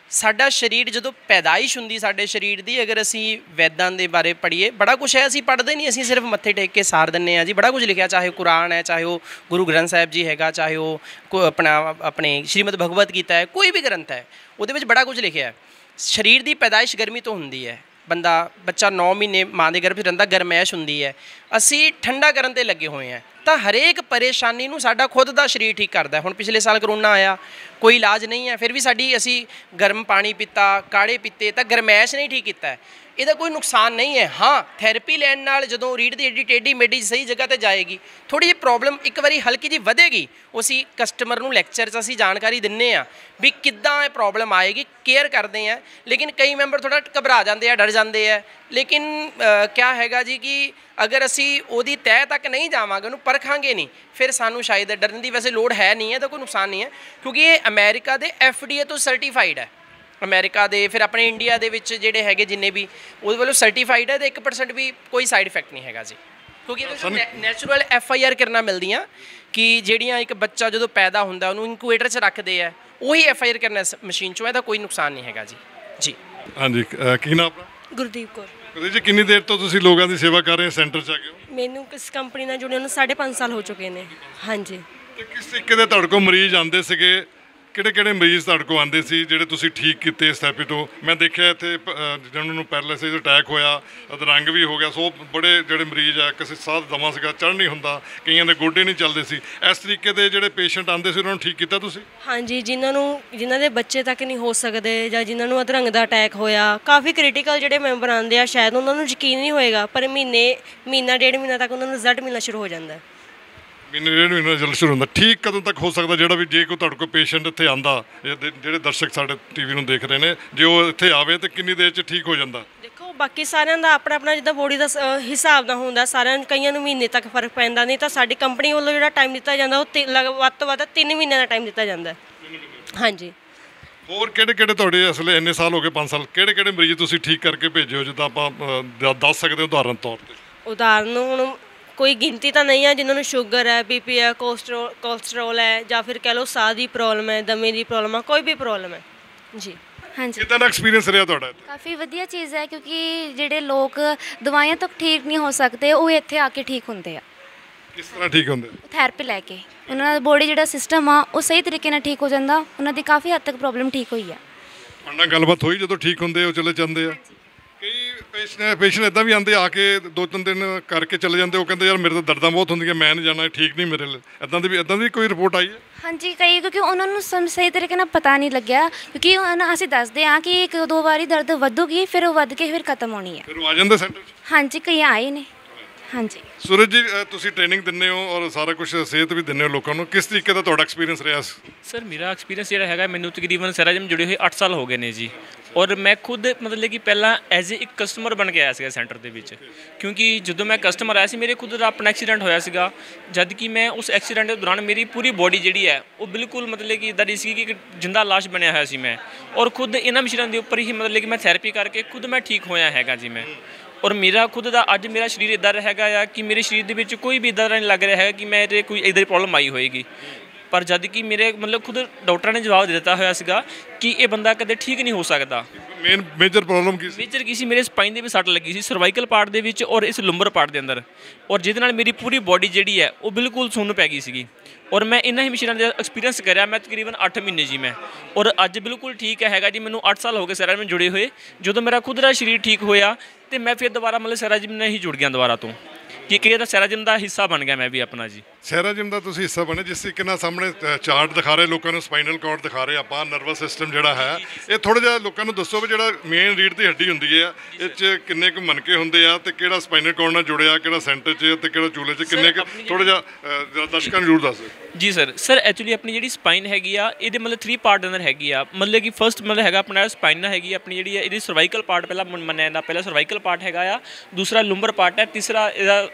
ਸਾਡਾ ਸਰੀਰ ਜਦੋਂ ਪੈਦਾਇਸ਼ ਹੁੰਦੀ ਸਾਡੇ ਸਰੀਰ ਦੀ, ਅਗਰ ਅਸੀਂ ਵੈਦਾਂ ਦੇ ਬਾਰੇ ਪੜ੍ਹੀਏ, ਬੜਾ ਕੁਛ ਹੈ, ਅਸੀਂ ਪੜ੍ਹਦੇ ਨਹੀਂ, ਅਸੀਂ ਸਿਰਫ ਮੱਥੇ ਟੇਕ ਕੇ ਸਾਰ ਦਿੰਦੇ ਹਾਂ ਜੀ। ਬੜਾ ਕੁਝ ਲਿਖਿਆ, ਚਾਹੇ ਕੁਰਾਨ ਹੈ, ਚਾਹੇ ਉਹ ਗੁਰੂ ਗ੍ਰੰਥ ਸਾਹਿਬ ਜੀ ਹੈਗਾ, ਚਾਹੇ ਉਹ ਕੋ ਆਪਣਾ ਆਪਣੇ ਸ਼੍ਰੀਮਦ ਭਗਵਤ ਗੀਤਾ ਹੈ, ਕੋਈ ਵੀ ਗ੍ਰੰਥ ਹੈ, ਉਹਦੇ ਵਿੱਚ ਬੜਾ ਕੁਝ ਲਿਖਿਆ ਹੈ। ਸਰੀਰ ਦੀ ਪੈਦਾਇਸ਼ ਗਰਮੀ ਤੋਂ ਹੁੰਦੀ ਹੈ। ਬੰਦਾ ਬੱਚਾ ਨੌ ਮਹੀਨੇ ਮਾਂ ਦੇ ਗਰਭ 'ਚ ਰਹਿੰਦਾ, ਗਰਮੈਸ਼ ਹੁੰਦੀ ਹੈ। ਅਸੀਂ ਠੰਡਾ ਕਰਨ 'ਤੇ ਲੱਗੇ ਹੋਏ ਹਾਂ, ਤਾਂ ਹਰੇਕ ਪਰੇਸ਼ਾਨੀ ਨੂੰ ਸਾਡਾ ਖੁਦ ਦਾ ਸਰੀਰ ਠੀਕ ਕਰਦਾ। ਹੁਣ ਪਿਛਲੇ ਸਾਲ ਕਰੋਨਾ ਆਇਆ, ਕੋਈ ਇਲਾਜ ਨਹੀਂ ਹੈ, ਫਿਰ ਵੀ ਸਾਡੀ ਅਸੀਂ ਗਰਮ ਪਾਣੀ ਪੀਤਾ, ਕਾੜੇ ਪੀਤੇ, ਤਾਂ ਗਰਮੈਸ਼ ਨਹੀਂ ਠੀਕ ਕੀਤਾ। ਇਹਦਾ ਕੋਈ ਨੁਕਸਾਨ ਨਹੀਂ ਹੈ। ਹਾਂ, ਥੈਰੇਪੀ ਲੈਣ ਨਾਲ ਜਦੋਂ ਰੀੜ੍ਹ ਦੀ ਐਡੀ ਟੇਢੀ ਮੇਢੀ ਸਹੀ ਜਗ੍ਹਾ 'ਤੇ ਜਾਏਗੀ, ਥੋੜ੍ਹੀ ਜਿਹੀ ਪ੍ਰੋਬਲਮ ਇੱਕ ਵਾਰੀ ਹਲਕੀ ਜਿਹੀ ਵਧੇਗੀ। ਉਹ ਅਸੀਂ ਕਸਟਮਰ ਨੂੰ ਲੈਕਚਰ 'ਚ ਅਸੀਂ ਜਾਣਕਾਰੀ ਦਿੰਦੇ ਹਾਂ ਵੀ ਕਿੱਦਾਂ ਇਹ ਪ੍ਰੋਬਲਮ ਆਏਗੀ, ਕੇਅਰ ਕਰਦੇ ਹਾਂ। ਲੇਕਿਨ ਕਈ ਮੈਂਬਰ ਥੋੜ੍ਹਾ ਘਬਰਾ ਜਾਂਦੇ ਆ, ਡਰ ਜਾਂਦੇ ਆ। ਲੇਕਿਨ ਕਿਆ ਹੈਗਾ ਜੀ ਕਿ ਅਗਰ ਅਸੀਂ ਉਹਦੀ ਤਹਿ ਤੱਕ ਨਹੀਂ ਜਾਵਾਂਗੇ, ਉਹਨੂੰ ਪਰਖਾਂਗੇ ਨਹੀਂ, ਫਿਰ ਸਾਨੂੰ ਸ਼ਾਇਦ ਡਰਨ ਦੀ ਵੈਸੇ ਲੋੜ ਹੈ ਨਹੀਂ ਹੈ, ਤਾਂ ਕੋਈ ਨੁਕਸਾਨ ਨਹੀਂ ਹੈ, ਕਿਉਂਕਿ ਇਹ ਅਮਰੀਕਾ ਦੇ ਐਫ ਡੀ ਏ ਤੋਂ ਸਰਟੀਫਾਈਡ ਹੈ। ਅਮਰੀਕਾ ਦੇ, ਫਿਰ ਆਪਣੇ ਇੰਡੀਆ ਦੇ ਵਿੱਚ ਜਿਹੜੇ ਹੈਗੇ ਜਿੰਨੇ ਵੀ ਉਹਦੇ ਵੱਲੋਂ ਸਰਟੀਫਾਈਡ ਹੈ, ਅਤੇ ਇੱਕ ਪਰਸੈਂਟ ਵੀ ਕੋਈ ਸਾਈਡ ਇਫੈਕਟ ਨਹੀਂ ਹੈਗਾ ਜੀ। ਕਿਉਂਕਿ ਇਹਦੇ ਵਿੱਚ ਨੈਚੁਰਲ ਐਫ ਆਈ ਆਰ ਕਿਰਨਾਂ ਮਿਲਦੀਆਂ ਕਿ ਜਿਹੜੀਆਂ ਇੱਕ ਬੱਚਾ ਜਦੋਂ ਪੈਦਾ ਹੁੰਦਾ ਉਹਨੂੰ ਇਨਕੂਬੇਟਰ 'ਚ ਰੱਖਦੇ ਆ, ਉਹੀ ਐਫ ਆਈ ਆਰ ਕਿਰਨਾਂ ਮਸ਼ੀਨ 'ਚੋਂ ਹੈ, ਤਾਂ ਕੋਈ ਨੁਕਸਾਨ ਨਹੀਂ ਹੈਗਾ ਜੀ। ਜੀ ਹਾਂਜੀ, ਕੀ ਨਾਮ ਆਪਣਾ? ਗੁਰਦੀਪ ਕੌਰ। ਗੁਰਦੀਪ ਜੀ, ਕਿੰਨੀ ਦੇਰ ਤੋਂ ਤੁਸੀਂ ਲੋਕਾਂ ਦੀ ਸੇਵਾ ਕਰ ਰਹੇ ਹੋ ਸੈਂਟਰ 'ਚ ਆ ਕੇ? ਮੈਨੂੰ ਕਿਸ ਕੰਪਨੀ ਨਾਲ ਜੁੜੇ ਨੂੰ ਸਾਢੇ ਪੰਜ ਸਾਲ ਹੋ ਚੁੱਕੇ ਨੇ। ਹਾਂਜੀ। ਤੇ ਕਿਸ ਤਰੀਕੇ ਦੇ ਤੁਹਾਡੇ ਕੋਲ ਮਰੀਜ਼ ਆਉਂਦੇ ਸੀਗੇ? ਕਿਹੜੇ ਕਿਹੜੇ ਮਰੀਜ਼ ਤੁਹਾਡੇ ਕੋਲ ਆਉਂਦੇ ਸੀ ਜਿਹੜੇ ਤੁਸੀਂ ਠੀਕ ਕੀਤੇ ਇਸ ਥੈਰੇਪੀ ਤੋਂ? ਮੈਂ ਦੇਖਿਆ ਇੱਥੇ ਜਿਹਨਾਂ ਨੂੰ ਪੈਰਾਲਿਸਿਸ ਅਟੈਕ ਹੋਇਆ, ਅਧਰੰਗ ਵੀ ਹੋ ਗਿਆ, ਸੋ ਬੜੇ ਜਿਹੜੇ ਮਰੀਜ਼ ਆ, ਕਿਸੇ ਸਾਹ ਦਮਾ ਸੀਗਾ, ਚੜ੍ਹ ਨਹੀਂ ਹੁੰਦਾ, ਕਈਆਂ ਦੇ ਗੋਡੇ ਨਹੀਂ ਚੱਲਦੇ ਸੀ। ਇਸ ਤਰੀਕੇ ਦੇ ਜਿਹੜੇ ਪੇਸ਼ੈਂਟ ਆਉਂਦੇ ਸੀ ਉਹਨਾਂ ਨੂੰ ਠੀਕ ਕੀਤਾ ਤੁਸੀਂ? ਹਾਂਜੀ, ਜਿਨ੍ਹਾਂ ਨੂੰ ਜਿਨ੍ਹਾਂ ਦੇ ਬੱਚੇ ਤੱਕ ਨਹੀਂ ਹੋ ਸਕਦੇ, ਜਾਂ ਜਿਨ੍ਹਾਂ ਨੂੰ ਅਧਰੰਗ ਦਾ ਅਟੈਕ ਹੋਇਆ, ਕਾਫੀ ਕ੍ਰਿਟੀਕਲ ਜਿਹੜੇ ਮੈਂਬਰ ਆਉਂਦੇ ਆ, ਸ਼ਾਇਦ ਉਹਨਾਂ ਨੂੰ ਯਕੀਨ ਨਹੀਂ ਹੋਏਗਾ, ਪਰ ਮਹੀਨੇ ਮਹੀਨਾ ਡੇਢ ਮਹੀਨਾ ਤੱਕ ਉਹਨਾਂ ਨੂੰ ਰਿਜ਼ਲਟ ਮਿਲਣਾ ਸ਼ੁਰੂ ਹੋ ਜਾਂਦਾ। ਮਹੀਨੇ ਡੇਢ ਮਹੀਨੇ ਰਿਜ਼ਲਟ ਸ਼ੁਰੂ ਹੁੰਦਾ। ਠੀਕ ਕਦੋਂ ਤੱਕ ਹੋ ਸਕਦਾ? ਜਿਹੜਾ ਵੀ ਜੇ ਕੋਈ ਤੁਹਾਡੇ ਕੋਲ ਪੇਸ਼ੈਂਟ ਇੱਥੇ ਆਂਦਾ, ਜਿਹੜੇ ਦਰਸ਼ਕ ਸਾਡੇ ਟੀਵੀ ਨੂੰ ਦੇਖ ਰਹੇ ਨੇ, ਜੇ ਉਹ ਇੱਥੇ ਆਵੇ ਤਾਂ ਕਿੰਨੀ ਦੇਰ 'ਚ ਠੀਕ ਹੋ ਜਾਂਦਾ? ਦੇਖੋ, ਬਾਕੀ ਸਾਰਿਆਂ ਦਾ ਆਪਣਾ ਆਪਣਾ ਜਿੱਦਾਂ ਬੋਡੀ ਦਾ ਹਿਸਾਬ ਦਾ ਹੁੰਦਾ, ਸਾਰਿਆਂ ਨੂੰ ਕਈਆਂ ਨੂੰ ਮਹੀਨੇ ਤੱਕ ਫਰਕ ਪੈਂਦਾ, ਨਹੀਂ ਤਾਂ ਸਾਡੀ ਕੰਪਨੀ ਵੱਲੋਂ ਜਿਹੜਾ ਟਾਈਮ ਦਿੱਤਾ ਜਾਂਦਾ ਉਹ ਵੱਧ ਤੋਂ ਵੱਧ ਤਿੰਨ ਮਹੀਨਿਆਂ ਦਾ ਟਾਈਮ ਦਿੱਤਾ ਜਾਂਦਾ। ਹਾਂਜੀ। ਹੋਰ ਕਿਹੜੇ ਕਿਹੜੇ ਤੁਹਾਡੇ ਅਸਲੇ ਇੰਨੇ ਸਾਲ ਹੋ ਗਏ, ਪੰਜ ਸਾਲ, ਕਿਹੜੇ ਕਿਹੜੇ ਮਰੀਜ਼ ਤੁਸੀਂ ਠੀਕ ਕਰਕੇ ਭੇਜੇ ਹੋ, ਜਿੱਦਾਂ ਆਪਾਂ ਦੱਸ ਸਕਦੇ ਹੋ ਉਦਾਹਰਨ ਤੌਰ 'ਤੇ? ਉਦਾਹਰਨ ਹੁਣ ਕੋਈ ਗਿਣਤੀ ਤਾਂ ਨਹੀਂ ਹੈ। ਜਿਨ੍ਹਾਂ ਨੂੰ ਸ਼ੂਗਰ ਹੈ, ਬੀ ਪੀ ਹੈ, ਕੋਲਸਟਰੋਲ ਕੋਲਸਟਰੋਲ ਹੈ, ਜਾਂ ਫਿਰ ਕਹਿ ਲਓ ਸਾਹ ਦੀ ਪ੍ਰੋਬਲਮ ਹੈ, ਦਮੇ ਦੀ ਪ੍ਰੋਬਲਮ ਹੈ, ਕੋਈ ਵੀ ਪ੍ਰੋਬਲਮ ਹੈ ਜੀ। ਹਾਂਜੀ, ਕਿੱਦਾਂ ਦਾ ਐਕਸਪੀਰੀਅੰਸ ਰਿਹਾ ਤੁਹਾਡਾ? ਕਾਫੀ ਵਧੀਆ ਚੀਜ਼ ਹੈ, ਕਿਉਂਕਿ ਜਿਹੜੇ ਲੋਕ ਦਵਾਈਆਂ ਤੋਂ ਠੀਕ ਨਹੀਂ ਹੋ ਸਕਦੇ, ਉਹ ਇੱਥੇ ਆ ਕੇ ਠੀਕ ਹੁੰਦੇ ਆ। ਕਿਸ ਤਰ੍ਹਾਂ ਠੀਕ ਹੁੰਦੇ? ਥੈਰੇਪੀ ਲੈ ਕੇ ਉਹਨਾਂ ਦਾ ਬੋਡੀ ਜਿਹੜਾ ਸਿਸਟਮ ਆ ਉਹ ਸਹੀ ਤਰੀਕੇ ਨਾਲ ਠੀਕ ਹੋ ਜਾਂਦਾ। ਉਹਨਾਂ ਦੀ ਕਾਫੀ ਹੱਦ ਤੱਕ ਪ੍ਰੋਬਲਮ ਠੀਕ ਹੋਈ ਆ। ਤੁਹਾਡੇ ਨਾਲ ਗੱਲਬਾਤ ਹੋਈ ਜਦੋਂ ਠੀਕ ਹੁੰਦੇ ਉਹ ਚਲੇ ਜਾਂਦੇ ਆ? ਕਈ ਪੇਸ਼ੈਂਟ ਪੇਸ਼ੈਂਟ ਇੱਦਾਂ ਵੀ ਆਉਂਦੇ ਆ ਕੇ ਦੋ ਤਿੰਨ ਦਿਨ ਕਰਕੇ ਚਲੇ ਜਾਂਦੇ, ਉਹ ਕਹਿੰਦੇ ਯਾਰ ਮੇਰੇ ਤਾਂ ਦਰਦਾਂ ਬਹੁਤ ਹੁੰਦੀਆਂ, ਮੈਂ ਨਹੀਂ ਜਾਣਾ, ਠੀਕ ਨਹੀਂ ਮੇਰੇ ਲਈ। ਇੱਦਾਂ ਦੀ ਵੀ ਇੱਦਾਂ ਦੀ ਕੋਈ ਰਿਪੋਰਟ ਆਈ ਹੈ? ਹਾਂਜੀ, ਕਈ, ਕਿਉਂਕਿ ਉਹਨਾਂ ਨੂੰ ਸਮ ਸਹੀ ਤਰੀਕੇ ਨਾਲ ਪਤਾ ਨਹੀਂ ਲੱਗਿਆ, ਕਿਉਂਕਿ ਉਹਨਾਂ ਅਸੀਂ ਦੱਸਦੇ ਹਾਂ ਕਿ ਇੱਕ ਦੋ ਵਾਰੀ ਦਰਦ ਵਧੂਗੀ, ਫਿਰ ਉਹ ਵੱਧ ਕੇ ਫਿਰ ਖਤਮ ਹੋਣੀ ਹੈ। ਫਿਰ ਉਹ ਆ ਜਾਂਦੇ ਸੈਂਟਰ 'ਚ? ਹਾਂਜੀ, ਕਈ ਆਏ ਨੇ। ਹਾਂਜੀ। ਸੂਰਜ ਜੀ, ਤੁਸੀਂ ਟ੍ਰੇਨਿੰਗ ਦਿੰਦੇ ਹੋ ਔਰ ਸਾਰਾ ਕੁਝ ਸਿਹਤ ਵੀ ਦਿੰਦੇ ਹੋ ਲੋਕਾਂ ਨੂੰ, ਕਿਸ ਤਰੀਕੇ ਦਾ ਤੁਹਾਡਾ ਐਕਸਪੀਰੀਅੰਸ ਰਿਹਾ? ਸਰ, ਮੇਰਾ ਐਕਸਪੀਰੀਅੰਸ ਜਿਹੜਾ ਹੈਗਾ, ਮੈਨੂੰ ਤਕਰੀਬਨ ਸੈਰਾਜਮ ਜੁੜੇ ਹੋਏ ਅੱਠ ਸਾਲ ਹੋ ਗਏ ਨੇ ਜੀ। ਔਰ ਮੈਂ ਖੁਦ ਮਤਲਬ ਕਿ ਪਹਿਲਾਂ ਐਜ਼ ਏ ਇੱਕ ਕਸਟਮਰ ਬਣ ਕੇ ਆਇਆ ਸੀਗਾ ਸੈਂਟਰ ਦੇ ਵਿੱਚ, ਕਿਉਂਕਿ ਜਦੋਂ ਮੈਂ ਕਸਟਮਰ ਆਇਆ ਸੀ ਮੇਰੇ ਖੁਦ ਦਾ ਆਪਣਾ ਐਕਸੀਡੈਂਟ ਹੋਇਆ ਸੀਗਾ। ਜਦ ਕਿ ਮੈਂ ਉਸ ਐਕਸੀਡੈਂਟ ਦੇ ਦੌਰਾਨ ਮੇਰੀ ਪੂਰੀ ਬੋਡੀ ਜਿਹੜੀ ਹੈ ਉਹ ਬਿਲਕੁਲ ਮਤਲਬ ਕਿ ਇੱਦਾਂ ਦੀ ਸੀ ਕਿ ਇੱਕ ਜਿੰਦਾ ਲਾਸ਼ ਬਣਿਆ ਹੋਇਆ ਸੀ ਮੈਂ। ਔਰ ਖੁਦ ਇਹਨਾਂ ਮਸ਼ੀਨਾਂ ਦੇ ਉੱਪਰ ਹੀ ਮਤਲਬ ਕਿ ਮੈਂ ਥੈਰੇਪੀ ਕਰਕੇ ਖੁਦ ਮੈਂ ਠੀਕ ਹੋਇਆ ਹੈਗਾ ਜੀ ਮੈਂ। ਔਰ ਮੇਰਾ ਖੁਦ ਦਾ ਅੱਜ ਮੇਰਾ ਸਰੀਰ ਇੱਦਾਂ ਦਾ ਹੈਗਾ ਆ ਕਿ ਮੇਰੇ ਸਰੀਰ ਦੇ ਵਿੱਚ ਕੋਈ ਵੀ ਇੱਦਾਂ ਦਾ ਨਹੀਂ ਲੱਗ ਰਿਹਾ ਹੈਗਾ ਕਿ ਮੇਰੇ ਕੋਈ ਇੱਦਾਂ ਦੀ ਪ੍ਰੋਬਲਮ ਆਈ ਹੋਏਗੀ। ਪਰ ਜਦ ਕਿ ਮੇਰੇ ਮਤਲਬ ਖੁਦ ਡਾਕਟਰਾਂ ਨੇ ਜਵਾਬ ਦੇ ਦਿੱਤਾ ਹੋਇਆ ਸੀਗਾ ਕਿ ਇਹ ਬੰਦਾ ਕਦੇ ਠੀਕ ਨਹੀਂ ਹੋ ਸਕਦਾ। ਮੇਨ ਮੇਜਰ ਪ੍ਰੋਬਲਮ ਕੀ ਸੀ? ਮੇਜਰ ਕੀ ਸੀ, ਮੇਰੇ ਸਪਾਈਨ ਦੇ ਵਿੱਚ ਸੱਟ ਲੱਗੀ ਸੀ, ਸਰਵਾਈਕਲ ਪਾਰਟ ਦੇ ਵਿੱਚ ਔਰ ਇਸ ਲੰਬਰ ਪਾਰਟ ਦੇ ਅੰਦਰ, ਔਰ ਜਿਹਦੇ ਨਾਲ ਮੇਰੀ ਪੂਰੀ ਬੋਡੀ ਜਿਹੜੀ ਹੈ ਉਹ ਬਿਲਕੁਲ ਸੁੰਨ ਪੈ ਗਈ ਸੀਗੀ। ਔਰ ਮੈਂ ਇਹਨਾਂ ਹੀ ਮਸ਼ੀਨਾਂ ਦਾ ਐਕਸਪੀਰੀਅੰਸ ਕਰਿਆ ਮੈਂ ਤਕਰੀਬਨ ਅੱਠ ਮਹੀਨੇ ਜੀ ਮੈਂ, ਔਰ ਅੱਜ ਬਿਲਕੁਲ ਠੀਕ ਹੈ ਹੈਗਾ ਜੀ। ਮੈਨੂੰ ਅੱਠ ਸਾਲ ਹੋ ਗਏ ਸੈਰਾ ਜਿਮ ਜੁੜੇ ਹੋਏ। ਜਦੋਂ ਮੇਰਾ ਖੁਦ ਦਾ ਸਰੀਰ ਠੀਕ ਹੋਇਆ ਅਤੇ ਮੈਂ ਫਿਰ ਦੁਬਾਰਾ ਮਤਲਬ ਸੈਰਾ ਜਿਮ ਨਾਲ ਹੀ ਜੁੜ ਗਿਆ ਦੁਬਾਰਾ ਤੋਂ, ਕਿ ਕਿ ਇਹਦਾ ਸੈਰਾ ਜਿਮ ਦਾ ਹਿੱਸਾ ਬਣ ਗਿਆ ਮੈਂ ਵੀ ਆਪਣਾ ਜੀ। ਸੈਰਾ ਜਿਮ ਦਾ ਤੁਸੀਂ ਹਿੱਸਾ ਬਣੇ, ਜਿਸ ਤਰੀਕੇ ਨਾਲ ਸਾਹਮਣੇ ਚਾਰਟ ਦਿਖਾ ਰਹੇ ਲੋਕਾਂ ਨੂੰ, ਸਪਾਈਨਲ ਕਾਰਡ ਦਿਖਾ ਰਹੇ ਆਪਾਂ, ਨਰਵਸ ਸਿਸਟਮ ਜਿਹੜਾ ਹੈ, ਇਹ ਥੋੜ੍ਹਾ ਜਿਹਾ ਲੋਕਾਂ ਨੂੰ ਦੱਸੋ ਵੀ ਜਿਹੜਾ ਮੇਨ ਰੀੜ ਦੀ ਹੱਡੀ ਹੁੰਦੀ ਹੈ ਇਹ 'ਚ ਕਿੰਨੇ ਕੁ ਮਣਕੇ ਹੁੰਦੇ ਆ, ਅਤੇ ਕਿਹੜਾ ਸਪਾਈਨਲ ਕਾਰਡ ਨਾਲ ਜੁੜਿਆ, ਕਿਹੜਾ ਸੈਂਟਰ 'ਚ ਅਤੇ ਕਿਹੜਾ ਚੂਲੇ 'ਚ, ਕਿੰਨੇ ਕੁ, ਥੋੜ੍ਹਾ ਜਿਹਾ ਦਰਸ਼ਕਾਂ ਨੂੰ ਜ਼ਰੂਰ ਦੱਸ ਦਿਓ ਜੀ। ਸਰ ਸਰ ਐਕਚੁਅਲੀ ਆਪਣੀ ਜਿਹੜੀ ਸਪਾਈਨ ਹੈਗੀ ਆ ਇਹਦੇ ਮਤਲਬ ਥਰੀ ਪਾਰਟ ਦੇ ਅੰਦਰ ਹੈਗੀ ਆ। ਮਤਲਬ ਕਿ ਫਸਟ ਮਤਲਬ ਹੈਗਾ ਆਪਣਾ ਸਪਾਈਨ ਹੈਗੀ ਆਪਣੀ ਜਿਹੜੀ ਹੈ, ਇਹਦੀ ਸਰਵਾਈਕਲ ਪਾਰਟ ਪਹਿਲਾਂ ਮੰਨਿਆ ਜਾਂਦਾ, ਪਹਿਲਾਂ ਸਰਵਾਈਕਲ ਪਾਰਟ ਹੈਗਾ ਆ, ਦੂਸਰਾ ਲੰਬਰ ਪਾਰਟ ਹੈ, ਤੀਸਰਾ ਇਹਦਾ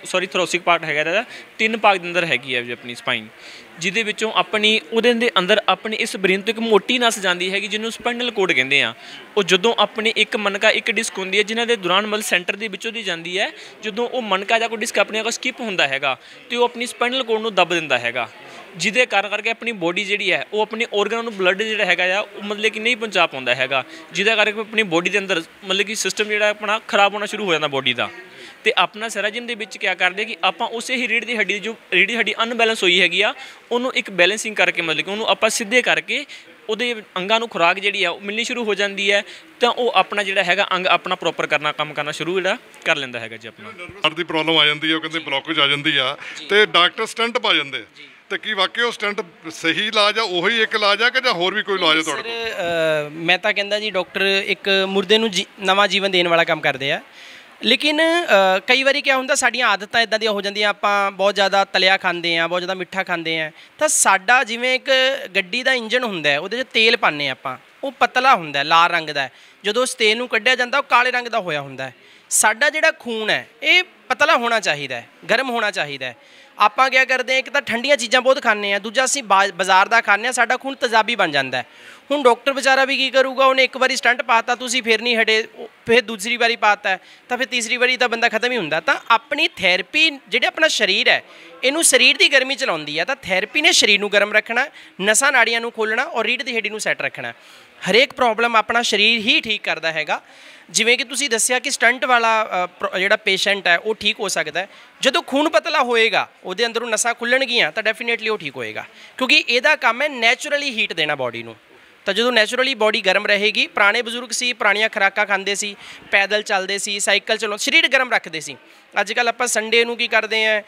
ਸੌਰੀ ਥੋਰੈਸਿਕ ਪਾਰਟ ਹੈਗਾ ਇਹਦਾ, ਤਿੰਨ ਭਾਗ ਦੇ ਅੰਦਰ ਹੈਗੀ ਹੈ ਜੀ ਆਪਣੀ ਸਪਾਈਨ, ਜਿਹਦੇ ਵਿੱਚੋਂ ਆਪਣੀ ਉਹਦੇ ਦੇ ਅੰਦਰ ਆਪਣੀ ਇਸ ਬ੍ਰੇਨ ਤੋਂ ਇੱਕ ਮੋਟੀ ਨਸ ਜਾਂਦੀ ਹੈਗੀ ਜਿਹਨੂੰ ਸਪਾਈਨਲ ਕੋਡ ਕਹਿੰਦੇ ਆ। ਉਹ ਜਦੋਂ ਆਪਣੀ ਇੱਕ ਮਣਕਾ ਇੱਕ ਡਿਸਕ ਹੁੰਦੀ ਹੈ ਜਿਨ੍ਹਾਂ ਦੇ ਦੌਰਾਨ ਮਤਲਬ ਸੈਂਟਰ ਦੇ ਵਿੱਚੋਂ ਦੀ ਜਾਂਦੀ ਹੈ, ਜਦੋਂ ਉਹ ਮਣਕਾ ਜਾਂ ਕੋਈ ਡਿਸਕ ਆਪਣੇ ਆਪ ਸਕਿਪ ਹੁੰਦਾ ਹੈਗਾ ਅਤੇ ਉਹ ਆਪਣੀ ਸਪਾਈਨਲ ਕੋਡ ਨੂੰ ਦੱਬ ਦਿੰਦਾ ਹੈਗਾ, ਜਿਹਦੇ ਕਾਰਨ ਕਰਕੇ ਆਪਣੀ ਬੋਡੀ ਜਿਹੜੀ ਹੈ ਉਹ ਆਪਣੇ ਔਰਗਨਾਂ ਨੂੰ ਬਲੱਡ ਜਿਹੜਾ ਹੈਗਾ ਆ ਉਹ ਮਤਲਬ ਕਿ ਨਹੀਂ ਪਹੁੰਚਾ ਪਾਉਂਦਾ ਹੈਗਾ, ਜਿਹਦਾ ਕਰਕੇ ਆਪਣੀ ਬੋਡੀ ਦੇ ਅੰਦਰ ਮਤਲਬ ਕਿ ਸਿਸਟਮ ਜਿਹੜਾ ਆਪਣਾ ਖਰਾਬ ਹੋਣਾ ਸ਼ੁਰੂ ਹੋ ਜਾਂਦਾ ਬੋਡੀ ਦਾ। ਅਤੇ ਆਪਣਾ ਸੈਰਾਜਿਮ ਦੇ ਵਿੱਚ ਕਿਆ ਕਰਦੇ ਕਿ ਆਪਾਂ ਉਸੇ ਹੀ ਰੀੜ੍ਹ ਦੀ ਹੱਡੀ ਜੋ ਰੀੜ੍ਹ ਦੀ ਹੱਡੀ ਅਨਬੈਲੈਂਸ ਹੋਈ ਹੈਗੀ ਆ ਉਹਨੂੰ ਇੱਕ ਬੈਲੈਂਸਿੰਗ ਕਰਕੇ ਮਤਲਬ ਕਿ ਉਹਨੂੰ ਆਪਾਂ ਸਿੱਧੇ ਕਰਕੇ ਉਹਦੇ ਅੰਗਾਂ ਨੂੰ ਖੁਰਾਕ ਜਿਹੜੀ ਆ ਉਹ ਮਿਲਣੀ ਸ਼ੁਰੂ ਹੋ ਜਾਂਦੀ ਹੈ, ਤਾਂ ਉਹ ਆਪਣਾ ਜਿਹੜਾ ਹੈਗਾ ਅੰਗ ਆਪਣਾ ਪ੍ਰੋਪਰ ਕਰਨਾ ਕੰਮ ਕਰਨਾ ਸ਼ੁਰੂ ਜਿਹੜਾ ਕਰ ਲੈਂਦਾ ਹੈਗਾ ਜੀ। ਆਪਣਾ ਹਾਰਟ ਦੀ ਪ੍ਰੋਬਲਮ ਆ ਜਾਂਦੀ ਹੈ, ਉਹ ਕਹਿੰਦੇ ਬਲੋਕੇਜ ਆ ਜਾਂਦੀ ਆ ਅਤੇ ਡਾਕਟਰ ਸਟੰਟ ਪਾ ਜਾਂਦੇ ਆ, ਤੇ ਕੀ ਵਾਕਿਆ ਉਹ ਸਟੰਟ ਸਹੀ ਇਲਾਜ ਆ, ਉਹੀ ਇੱਕ ਇਲਾਜ ਆ ਕਿ ਜਾਂ ਹੋਰ ਵੀ ਕੋਈ ਇਲਾਜ ਆ ਤੁਹਾਡੇ ਕੋਲ? ਸਰ ਮੈਂ ਤਾਂ ਕਹਿੰਦਾ ਜੀ ਡਾਕਟਰ ਇੱਕ ਮੁਰਦੇ ਨੂੰ ਜੀ ਨਵਾਂ ਜੀਵਨ ਦੇਣ ਵਾਲਾ ਕੰਮ ਕਰਦੇ ਆ, ਲੇਕਿਨ ਕਈ ਵਾਰੀ ਕਿਆ ਹੁੰਦਾ ਸਾਡੀਆਂ ਆਦਤਾਂ ਇੱਦਾਂ ਦੀਆਂ ਹੋ ਜਾਂਦੀਆਂ, ਆਪਾਂ ਬਹੁਤ ਜ਼ਿਆਦਾ ਤਲਿਆ ਖਾਂਦੇ ਹਾਂ, ਬਹੁਤ ਜ਼ਿਆਦਾ ਮਿੱਠਾ ਖਾਂਦੇ ਹਾਂ, ਤਾਂ ਸਾਡਾ ਜਿਵੇਂ ਇੱਕ ਗੱਡੀ ਦਾ ਇੰਜਨ ਹੁੰਦਾ ਉਹਦੇ 'ਚ ਤੇਲ ਪਾਉਂਦੇ ਆਪਾਂ, ਉਹ ਪਤਲਾ ਹੁੰਦਾ ਲਾਲ ਰੰਗ ਦਾ, ਜਦੋਂ ਉਸ ਤੇਲ ਨੂੰ ਕੱਢਿਆ ਜਾਂਦਾ ਉਹ ਕਾਲੇ ਰੰਗ ਦਾ ਹੋਇਆ ਹੁੰਦਾ। ਸਾਡਾ ਜਿਹੜਾ ਖੂਨ ਹੈ ਇਹ ਪਤਲਾ ਹੋਣਾ ਚਾਹੀਦਾ, ਗਰਮ ਹੋਣਾ ਚਾਹੀਦਾ। ਆਪਾਂ ਕਿਆ ਕਰਦੇ ਹਾਂ, ਇੱਕ ਤਾਂ ਠੰਡੀਆਂ ਚੀਜ਼ਾਂ ਬਹੁਤ ਖਾਂਦੇ ਹਾਂ, ਦੂਜਾ ਅਸੀਂ ਬਾ ਬਾਜ਼ਾਰ ਦਾ ਖਾਂਦੇ ਹਾਂ, ਸਾਡਾ ਖੂਨ ਤੇਜ਼ਾਬੀ ਬਣ ਜਾਂਦਾ। ਹੁਣ ਡਾਕਟਰ ਵਿਚਾਰਾ ਵੀ ਕੀ ਕਰੂਗਾ, ਉਹਨੇ ਇੱਕ ਵਾਰੀ ਸਟੰਟ ਪਾਤਾ, ਤੁਸੀਂ ਫਿਰ ਨਹੀਂ ਹਟੇ, ਫਿਰ ਦੂਸਰੀ ਵਾਰੀ ਪਾਤਾ, ਤਾਂ ਫਿਰ ਤੀਸਰੀ ਵਾਰੀ ਤਾਂ ਬੰਦਾ ਖਤਮ ਹੀ ਹੁੰਦਾ। ਤਾਂ ਆਪਣੀ ਥੈਰੇਪੀ ਜਿਹੜੇ ਆਪਣਾ ਸਰੀਰ ਹੈ ਇਹਨੂੰ ਸਰੀਰ ਦੀ ਗਰਮੀ ਚਲਾਉਂਦੀ ਹੈ, ਤਾਂ ਥੈਰੇਪੀ ਨੇ ਸਰੀਰ ਨੂੰ ਗਰਮ ਰੱਖਣਾ, ਨਸਾਂ ਨਾੜੀਆਂ ਨੂੰ ਖੋਲ੍ਹਣਾ ਔਰ ਰੀੜ੍ਹ ਦੀ ਹੱਡੀ ਨੂੰ ਸੈੱਟ ਰੱਖਣਾ। ਹਰੇਕ ਪ੍ਰੋਬਲਮ ਆਪਣਾ ਸਰੀਰ ਹੀ ਠੀਕ ਕਰਦਾ ਹੈਗਾ। ਜਿਵੇਂ ਕਿ ਤੁਸੀਂ ਦੱਸਿਆ ਕਿ ਸਟੰਟ ਵਾਲਾ ਜਿਹੜਾ ਪੇਸ਼ੈਂਟ ਹੈ ਉਹ ਠੀਕ ਹੋ ਸਕਦਾ ਜਦੋਂ ਖੂਨ ਪਤਲਾ ਹੋਏਗਾ, ਉਹਦੇ ਅੰਦਰੋਂ ਨਸਾਂ ਖੁੱਲ੍ਹਣਗੀਆਂ ਤਾਂ ਡੈਫੀਨੇਟਲੀ ਉਹ ਠੀਕ ਹੋਏਗਾ, ਕਿਉਂਕਿ ਇਹਦਾ ਕੰਮ ਹੈ ਨੈਚੁਰਲੀ ਹੀਟ ਦੇਣਾ ਬੋਡੀ ਨੂੰ। ਤਾਂ ਜਦੋਂ ਨੈਚੁਰਲੀ ਬੋਡੀ ਗਰਮ ਰਹੇਗੀ, ਪੁਰਾਣੇ ਬਜ਼ੁਰਗ ਸੀ ਪੁਰਾਣੀਆਂ ਖੁਰਾਕਾਂ ਖਾਂਦੇ ਸੀ, ਪੈਦਲ ਚੱਲਦੇ ਸੀ, ਸਾਈਕਲ ਚਲਾਉ, ਸਰੀਰ ਗਰਮ ਰੱਖਦੇ ਸੀ। ਅੱਜ ਕੱਲ੍ਹ ਆਪਾਂ ਸੰਡੇ ਨੂੰ ਕੀ ਕਰਦੇ ਹਾਂ,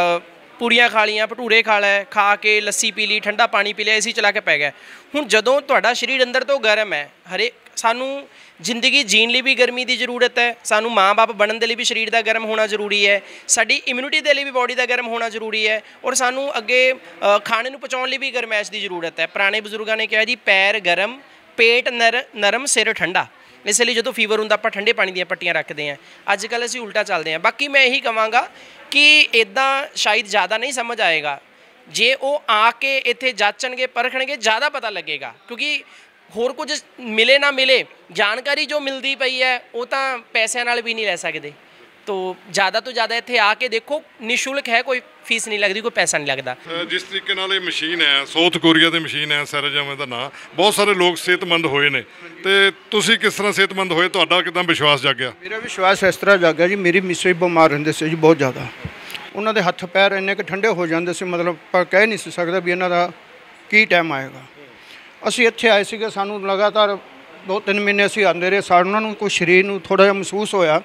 ਪੂੜੀਆਂ ਖਾ ਲਈਆਂ, ਭਟੂਰੇ ਖਾ ਲਏ, ਖਾ ਕੇ ਲੱਸੀ ਪੀ ਲਈ, ਠੰਡਾ ਪਾਣੀ ਪੀ ਲਿਆ, ਏ ਸੀ ਚਲਾ ਕੇ ਪੈ ਗਿਆ। ਹੁਣ ਜਦੋਂ ਤੁਹਾਡਾ ਸਰੀਰ ਅੰਦਰ ਤੋਂ ਗਰਮ ਹੈ, ਹਰੇ ਸਾਨੂੰ ਜ਼ਿੰਦਗੀ ਜੀਣ ਲਈ ਵੀ ਗਰਮੀ ਦੀ ਜ਼ਰੂਰਤ ਹੈ, ਸਾਨੂੰ ਮਾਂ ਬਾਪ ਬਣਨ ਦੇ ਲਈ ਵੀ ਸਰੀਰ ਦਾ ਗਰਮ ਹੋਣਾ ਜ਼ਰੂਰੀ ਹੈ, ਸਾਡੀ ਇਮਿਊਨਿਟੀ ਦੇ ਲਈ ਵੀ ਬੋਡੀ ਦਾ ਗਰਮ ਹੋਣਾ ਜ਼ਰੂਰੀ ਹੈ, ਔਰ ਸਾਨੂੰ ਅੱਗੇ ਖਾਣੇ ਨੂੰ ਪਚਾਉਣ ਲਈ ਵੀ ਗਰਮੈਸ਼ ਦੀ ਜ਼ਰੂਰਤ ਹੈ। ਪੁਰਾਣੇ ਬਜ਼ੁਰਗਾਂ ਨੇ ਕਿਹਾ ਜੀ ਪੈਰ ਗਰਮ, ਪੇਟ ਨਰ ਨਰਮ, ਸਿਰ ਠੰਡਾ। ਇਸ ਲਈ ਜਦੋਂ ਫੀਵਰ ਹੁੰਦਾ ਆਪਾਂ ਠੰਡੇ ਪਾਣੀ ਦੀਆਂ ਪੱਟੀਆਂ ਰੱਖਦੇ ਹਾਂ। ਅੱਜ ਕੱਲ੍ਹ ਅਸੀਂ ਉਲਟਾ ਚੱਲਦੇ ਹਾਂ। ਬਾਕੀ ਮੈਂ ਇਹੀ ਕਹਾਂਗਾ ਕਿ ਇੱਦਾਂ ਸ਼ਾਇਦ ਜ਼ਿਆਦਾ ਨਹੀਂ ਸਮਝ ਆਏਗਾ, ਜੇ ਉਹ ਆ ਕੇ ਇੱਥੇ ਜਾਚਣਗੇ ਪਰਖਣਗੇ ਜ਼ਿਆਦਾ ਪਤਾ ਲੱਗੇਗਾ, ਕਿਉਂਕਿ ਹੋਰ ਕੁਝ ਮਿਲੇ ਨਾ ਮਿਲੇ ਜਾਣਕਾਰੀ ਜੋ ਮਿਲਦੀ ਪਈ ਹੈ ਉਹ ਤਾਂ ਪੈਸਿਆਂ ਨਾਲ ਵੀ ਨਹੀਂ ਲੈ ਸਕਦੇ। ਤੋ ਜ਼ਿਆਦਾ ਤੋਂ ਜ਼ਿਆਦਾ ਇੱਥੇ ਆ ਕੇ ਦੇਖੋ, ਨਿਸ਼ੁਲਕ ਹੈ, ਕੋਈ ਫੀਸ ਨਹੀਂ ਲੱਗਦੀ, ਕੋਈ ਪੈਸਾ ਨਹੀਂ ਲੱਗਦਾ। ਜਿਸ ਤਰੀਕੇ ਨਾਲ ਇਹ ਮਸ਼ੀਨ ਹੈ, ਸਾਊਥ ਕੋਰੀਆ ਦੀ ਮਸ਼ੀਨ ਹੈ ਸੈਰਾਜਮ ਦਾ ਨਾਂ, ਬਹੁਤ ਸਾਰੇ ਲੋਕ ਸਿਹਤਮੰਦ ਹੋਏ ਨੇ, ਤੇ ਤੁਸੀਂ ਕਿਸ ਤਰ੍ਹਾਂ ਸਿਹਤਮੰਦ ਹੋਏ, ਤੁਹਾਡਾ ਕਿੱਦਾਂ ਵਿਸ਼ਵਾਸ ਜਾਗਿਆ? ਮੇਰਾ ਵਿਸ਼ਵਾਸ ਇਸ ਤਰ੍ਹਾਂ ਜਾਗਿਆ ਜੀ, ਮੇਰੀ ਮਿਸੇਜ ਬਿਮਾਰ ਰਹਿੰਦੇ ਸੀ ਜੀ ਬਹੁਤ ਜ਼ਿਆਦਾ, ਉਹਨਾਂ ਦੇ ਹੱਥ ਪੈਰ ਇੰਨੇ ਕੁ ਠੰਡੇ ਹੋ ਜਾਂਦੇ ਸੀ, ਮਤਲਬ ਪਰ ਕਹਿ ਨਹੀਂ ਸੀ ਸਕਦਾ ਵੀ ਇਹਨਾਂ ਦਾ ਕੀ ਟਾਈਮ ਆਏਗਾ। ਅਸੀਂ ਇੱਥੇ ਆਏ ਸੀਗੇ, ਸਾਨੂੰ ਲਗਾਤਾਰ ਦੋ ਤਿੰਨ ਮਹੀਨੇ ਅਸੀਂ ਆਉਂਦੇ ਰਹੇ, ਸਾਨੂੰ ਉਹਨਾਂ ਨੂੰ ਕੋਈ ਸਰੀਰ ਨੂੰ ਥੋੜ੍ਹਾ ਜਿਹਾ ਮਹਿਸੂਸ ਹੋਇਆ।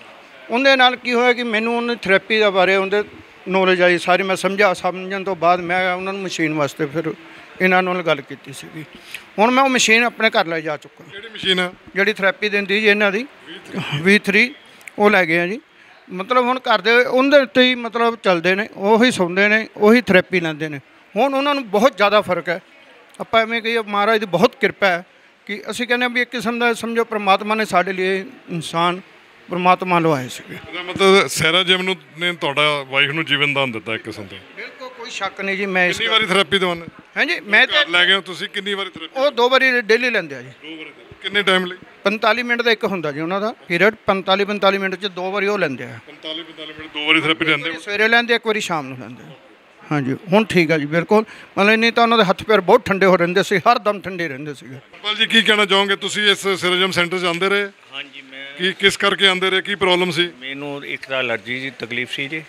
ਉਹਦੇ ਨਾਲ ਕੀ ਹੋਇਆ ਕਿ ਮੈਨੂੰ ਉਹਨੇ ਥੈਰੇਪੀ ਦੇ ਬਾਰੇ ਉਹਦੇ ਨੌਲੇਜ ਆਈ ਸਾਰੀ, ਮੈਂ ਸਮਝਾ, ਸਮਝਣ ਤੋਂ ਬਾਅਦ ਮੈਂ ਉਹਨਾਂ ਨੂੰ ਮਸ਼ੀਨ ਵਾਸਤੇ ਫਿਰ ਇਹਨਾਂ ਨਾਲ ਗੱਲ ਕੀਤੀ ਸੀਗੀ। ਹੁਣ ਮੈਂ ਉਹ ਮਸ਼ੀਨ ਆਪਣੇ ਘਰ ਲੈ ਜਾ ਚੁੱਕਾ। ਕਿਹੜੀ ਮਸ਼ੀਨ ਹੈ? ਜਿਹੜੀ ਥੈਰੇਪੀ ਦਿੰਦੀ ਜੀ ਇਹਨਾਂ ਦੀ ਵੀ ਥਰੀ, ਉਹ ਲੈ ਗਏ ਆ ਜੀ। ਮਤਲਬ ਹੁਣ ਘਰ ਦੇ ਉਹਦੇ ਉੱਤੇ ਹੀ ਮਤਲਬ ਚੱਲਦੇ ਨੇ, ਉਹੀ ਸੌਂਦੇ ਨੇ, ਉਹੀ ਥੈਰੇਪੀ ਲੈਂਦੇ ਨੇ। ਹੁਣ ਉਹਨਾਂ ਨੂੰ ਬਹੁਤ ਜ਼ਿਆਦਾ ਫਰਕ ਹੈ। ਆਪਾਂ ਐਵੇਂ ਕਹੀਏ ਮਹਾਰਾਜ ਦੀ ਬਹੁਤ ਕਿਰਪਾ ਹੈ ਕਿ ਅਸੀਂ ਕਹਿੰਦੇ ਵੀ ਇੱਕ ਕਿਸਮ ਦਾ ਸਮਝੋ ਪਰਮਾਤਮਾ ਨੇ ਸਾਡੇ ਲਈ ਇਨਸਾਨ ਪਰਮਾਤਮਾ ਲਵਾਏ ਸੀਗੇ। ਇਹਦਾ ਮਤਲਬ ਸੈਰਾਜਮ ਨੂੰ ਨੇ ਤੁਹਾਡਾ ਵਾਈਫ ਨੂੰ ਜੀਵਨ ਦਾਨ ਦਿੱਤਾ ਇੱਕ ਕਿਸਮ ਦਾ? ਬਿਲਕੁਲ ਕੋਈ ਸ਼ੱਕ ਨਹੀਂ ਜੀ। ਮੈਂ ਕਿੰਨੀ ਵਾਰੀ ਥੈਰੇਪੀ ਦਵਾਉਂਦੇ? ਹਾਂਜੀ ਮੈਂ ਤਾਂ ਲੈ ਗਏ ਹੋ ਤੁਸੀਂ, ਕਿੰਨੀ ਵਾਰੀ ਥੈਰੇਪੀ? ਉਹ ਦੋ ਵਾਰੀ ਡੇਲੀ ਲੈਂਦੇ ਆ ਜੀ। ਦੋ ਵਾਰੀ? ਕਿੰਨੇ ਟਾਈਮ ਲਈ? ਪੰਤਾਲੀ ਮਿੰਟ ਦਾ ਇੱਕ ਹੁੰਦਾ ਜੀ ਉਹਨਾਂ ਦਾ ਪੀਰੀਅਡ, ਪੰਤਾਲੀ ਪੰਤਾਲੀ ਮਿੰਟ 'ਚ ਦੋ ਵਾਰੀ ਉਹ ਲੈਂਦੇ ਆ। ਪੰਤਾਲੀ ਪੰਤਾਲੀ ਮਿੰਟ ਦੋ ਵਾਰੀ ਥੈਰੇਪੀ ਲੈਂਦੇ? ਸਵੇਰੇ ਲੈਂਦੇ, ਇੱਕ ਵਾਰੀ ਸ਼ਾਮ ਨੂੰ ਲੈਂਦੇ। ਹਾਂਜੀ ਹੁਣ ਠੀਕ ਆ ਜੀ ਬਿਲਕੁਲ, ਮਤਲਬ ਨਹੀਂ ਤਾਂ ਉਹਨਾਂ ਦੇ ਹੱਥ ਪੈਰ ਬਹੁਤ ਠੰਡੇ ਹੋ ਰਹਿੰਦੇ ਸੀ, ਹਰ ਦਮ ਠੰਡੇ ਰਹਿੰਦੇ ਸੀਗੇ। ਪਾਲ ਜੀ ਕੀ ਕਹਿਣਾ ਚਾਹੋਗੇ, ਤੁਸੀਂ ਇਸ ਸੈਰਾਜਮ ਸੈਂਟਰ 'ਚ ਆਉਂਦੇ ਰਹੇ? ਹਾਂਜੀ ਮੈਂ ਕੀ ਕਿਸ ਕਰਕੇ ਆਉਂਦੇ ਰਹੇ, ਕੀ ਪ੍ਰੋਬਲਮ ਸੀ? ਮੈਨੂੰ ਇੱਕ ਤਾਂ ਐਲਰਜੀ ਦੀ ਤਕਲੀਫ ਸੀ ਜੀ,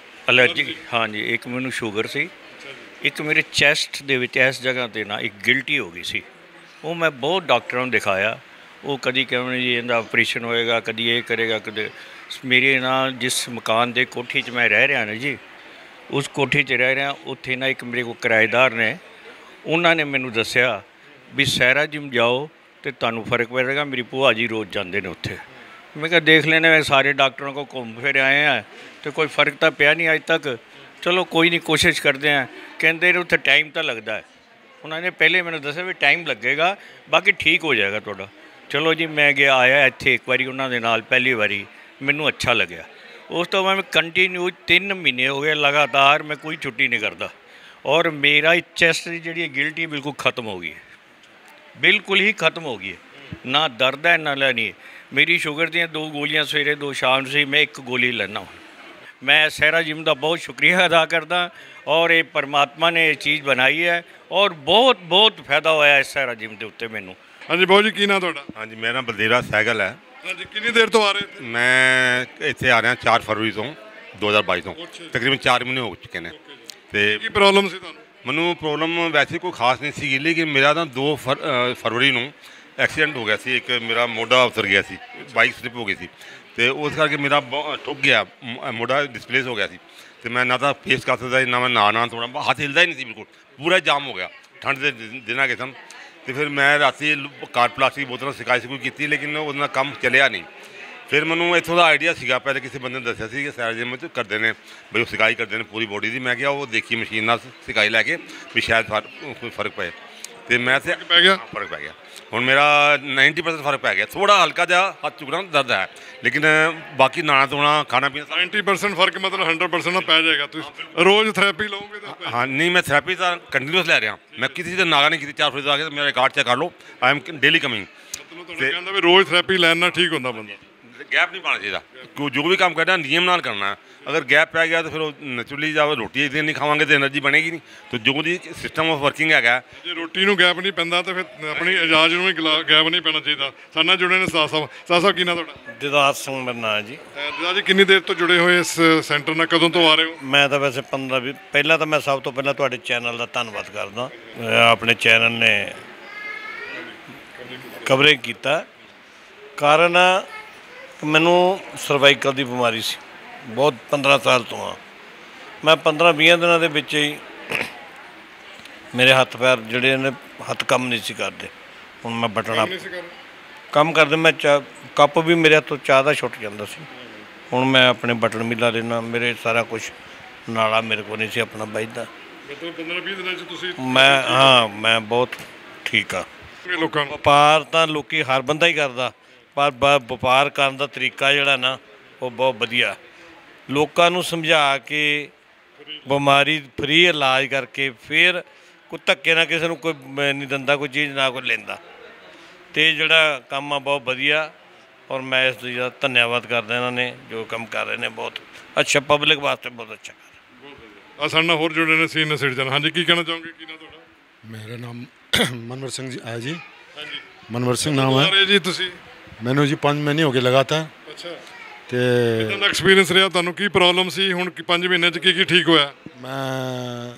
ਐਲਰਜੀ ਹਾਂਜੀ, ਇੱਕ ਮੈਨੂੰ ਸ਼ੂਗਰ ਸੀ, ਇੱਕ ਮੇਰੇ ਚੈਸਟ ਦੇ ਵਿੱਚ ਇਸ ਜਗ੍ਹਾ 'ਤੇ ਨਾ ਇੱਕ ਗਿਲਟੀ ਹੋ ਗਈ ਸੀ। ਉਹ ਮੈਂ ਬਹੁਤ ਡਾਕਟਰਾਂ ਨੂੰ ਦਿਖਾਇਆ, ਉਹ ਕਦੀ ਕਹਿੰਦੇ ਜੀ ਇਹਦਾ ਆਪਰੇਸ਼ਨ ਹੋਏਗਾ, ਕਦੀ ਇਹ ਕਰੇਗਾ, ਕਦੇ ਮੇਰੇ ਨਾਲ ਜਿਸ ਮਕਾਨ ਦੇ ਕੋਠੀ 'ਚ ਮੈਂ ਰਹਿ ਰਿਹਾ ਨਾ ਜੀ, ਉਸ ਕੋਠੀ 'ਚ ਰਹਿ ਰਿਹਾ, ਉੱਥੇ ਨਾ ਇੱਕ ਮੇਰੇ ਕੋਲ ਕਿਰਾਏਦਾਰ ਨੇ, ਉਹਨਾਂ ਨੇ ਮੈਨੂੰ ਦੱਸਿਆ ਵੀ ਸੈਰਾਜਿਮ ਜਾਓ ਅਤੇ ਤੁਹਾਨੂੰ ਫਰਕ ਪਏਗਾ। ਮੇਰੀ ਭੂਆ ਜੀ ਰੋਜ਼ ਜਾਂਦੇ ਨੇ ਉੱਥੇ। ਮੈਂ ਕਿਹਾ ਦੇਖ ਲੈਣੇ, ਮੈਂ ਸਾਰੇ ਡਾਕਟਰਾਂ ਕੋਲ ਘੁੰਮ ਫਿਰ ਆਏ ਹਾਂ ਅਤੇ ਕੋਈ ਫਰਕ ਤਾਂ ਪਿਆ ਨਹੀਂ ਅੱਜ ਤੱਕ, ਚਲੋ ਕੋਈ ਨਹੀਂ ਕੋਸ਼ਿਸ਼ ਕਰਦੇ ਹਾਂ। ਕਹਿੰਦੇ ਨੇ ਉੱਥੇ ਟਾਈਮ ਤਾਂ ਲੱਗਦਾ ਹੈ, ਉਹਨਾਂ ਨੇ ਪਹਿਲੇ ਮੈਨੂੰ ਦੱਸਿਆ ਵੀ ਟਾਈਮ ਲੱਗੇਗਾ, ਬਾਕੀ ਠੀਕ ਹੋ ਜਾਏਗਾ ਤੁਹਾਡਾ। ਚਲੋ ਜੀ ਮੈਂ ਗਿਆ, ਆਇਆ ਇੱਥੇ ਇੱਕ ਵਾਰੀ ਉਹਨਾਂ ਦੇ ਨਾਲ, ਪਹਿਲੀ ਵਾਰੀ ਮੈਨੂੰ ਅੱਛਾ ਲੱਗਿਆ। उस तो मैं कंटिन्यू तीन महीने हो गए लगातार मैं कोई छुट्टी नहीं करता और मेरा चेस्ट की जी गिल्टी बिल्कुल ख़त्म हो गई है, बिल्कुल ही ख़त्म हो गई है। ना दर्द है ना नहीं है। मेरी शुगर दी दो गोलियां सवेरे दो शाम से मैं एक गोली लेना हूँ। मैं सहरा जिम का बहुत शुक्रिया अदा करदा और ये परमात्मा ने ये चीज़ बनाई है और बहुत बहुत फायदा होया इस सहरा जिम के उत्ते मैनू। हाँ जी बहुत जी की ना थोड़ा? हाँ जी मेरा नाम बलदेवा सैगल है। हाँ जी कितनी देर तो आ रहे थे? मैं इतने आ रहा चार फरवरी तो दो हज़ार बाईस तो तकरीबन चार महीने हो चुके हैं। तो की प्रॉब्लम सी तुहानू? मैनू प्रॉब्लम वैसे कोई खास नहीं सी, लेकिन मेरा ना दो फर फरवरी नू एक्सीडेंट हो गया सी। एक मेरा मोढा उतर गया सी, बाइक स्लिप हो गई थी तो उस करके मेरा ठुक गया, मोढा डिस्प्लेस हो गया सी। तो मैं ना तो फेस कर सकता ना मैं नहाना, थोड़ा हाथ हिलता ही नहीं, बिल्कुल पूरा जाम हो गया ठंड के दिन के सन। तो फिर मैं राती कार प्लास्टिक की बोतल सिकाई सिकूई की, लेकिन वो काम चलिया नहीं। फिर मैनू इतों का आइडिया सीगा, पहले किसी बंदे ने दसिया सी कि सैर जिम करते हैं बई सिकाई करते हैं पूरी बॉडी की। मैं क्या वो देखी मशीन सिकाई लैके भी शायद फर्क फर्क पे, तो मैं पै गया फर्क पै गया। हुण मेरा नाइनटी परसेंट फर्क पै गया, थोड़ा हल्का जहा हाथ चुकना दर्द है, लेकिन बाकी नहाना धोना खाना पीना नाइनटी परसेंट फर्क मतलब हंड्रेड परसेंट पै जाएगा। तुम रोज़ थेरेपी लोगे तो? हाँ नहीं मैं थेरेपी तो कंटिन्यूस लै रहा। मैं किसी से नागा नहीं की चार फरीद आके मेरा रिकॉर्ड चेक कर लो, आई एम डेली कमिंग। कहना भी रोज़ थेरेपी लेना ठीक होता बंदा? गैप नहीं पाना चाहिए, जो भी काम करना नियम नाल करना है। अगर गैप पै गया तो फिर नेचुरली जब रोटी एक दिन नहीं खावांगे तो एनर्जी बनेगी नहीं। तो जो भी सिस्टम ऑफ वर्किंग है जे रोटी नूं गैप नहीं पैंदा तो फिर अपनी इजाज नूं भी गैप नहीं पैना चाहिए। साडे नाल जुड़े ने साथ साहब। साथ साहब की ना तुहाडा? दिदार सिंह मेरा नाम है जी। दिदार जी कितनी देर तो जुड़े हुए इस सेंटर नाल, कदों तो आ रहे हो? मैं तो वैसे पंद्रह भी पहला तो मैं सब तो पहला तुहाडे चैनल का धन्नवाद करदा, अपने चैनल ने कवरेज किया। कारण मैनू सर्वाइकल की बीमारी सी बहुत पंद्रह साल तो हाँ। मैं पंद्रह बीस दिनों के विच ही मेरे हत्थ पैर जिहड़े ने हत्थ कम नहीं सी करते। हुण मैं बटना कम करदे, मैं चा कप भी मेरे हत्थों चाह का छुट जाता सी। हुण मैं अपने बटन मिला लेना, मेरे सारा कुछ नाला मेरे को नहीं सी अपना बजदा। मैं हाँ मैं बहुत ठीक हाँ। व्यापार तो लोग हर बंदा ही करता, पर व्यापार करने का तरीका जोड़ा ना वो बहुत वधिया। लोगों को समझा के बीमारी फ्री इलाज करके फिर कोई धक्के ना किसी को कोई नहीं दिंदा कोई चीज़ ना कोई लेंदा। तो जोड़ा काम आ बहुत वधिया और मैं इस धन्यवाद करदा इन्होंने जो काम कर रहे हैं, बहुत अच्छा पब्लिक वास्ते बहुत अच्छा कर रहे। साडे होर जुड़े ने सीनियर सिटीजन। हाँ जी की कहना चाहोगे? की ना तुहाडा? मेरा नाम मनवर सिंह जी है जी। हाँ जी मनवर सिंह नाम है जी। तुसी? मैनू जी पाँच महीने हो गए लगातार। अच्छा तो एक्सपीरियंस रहा तुहानू? की प्रॉब्लम सी हुण पाँच महीने च की की ठीक होया? मैं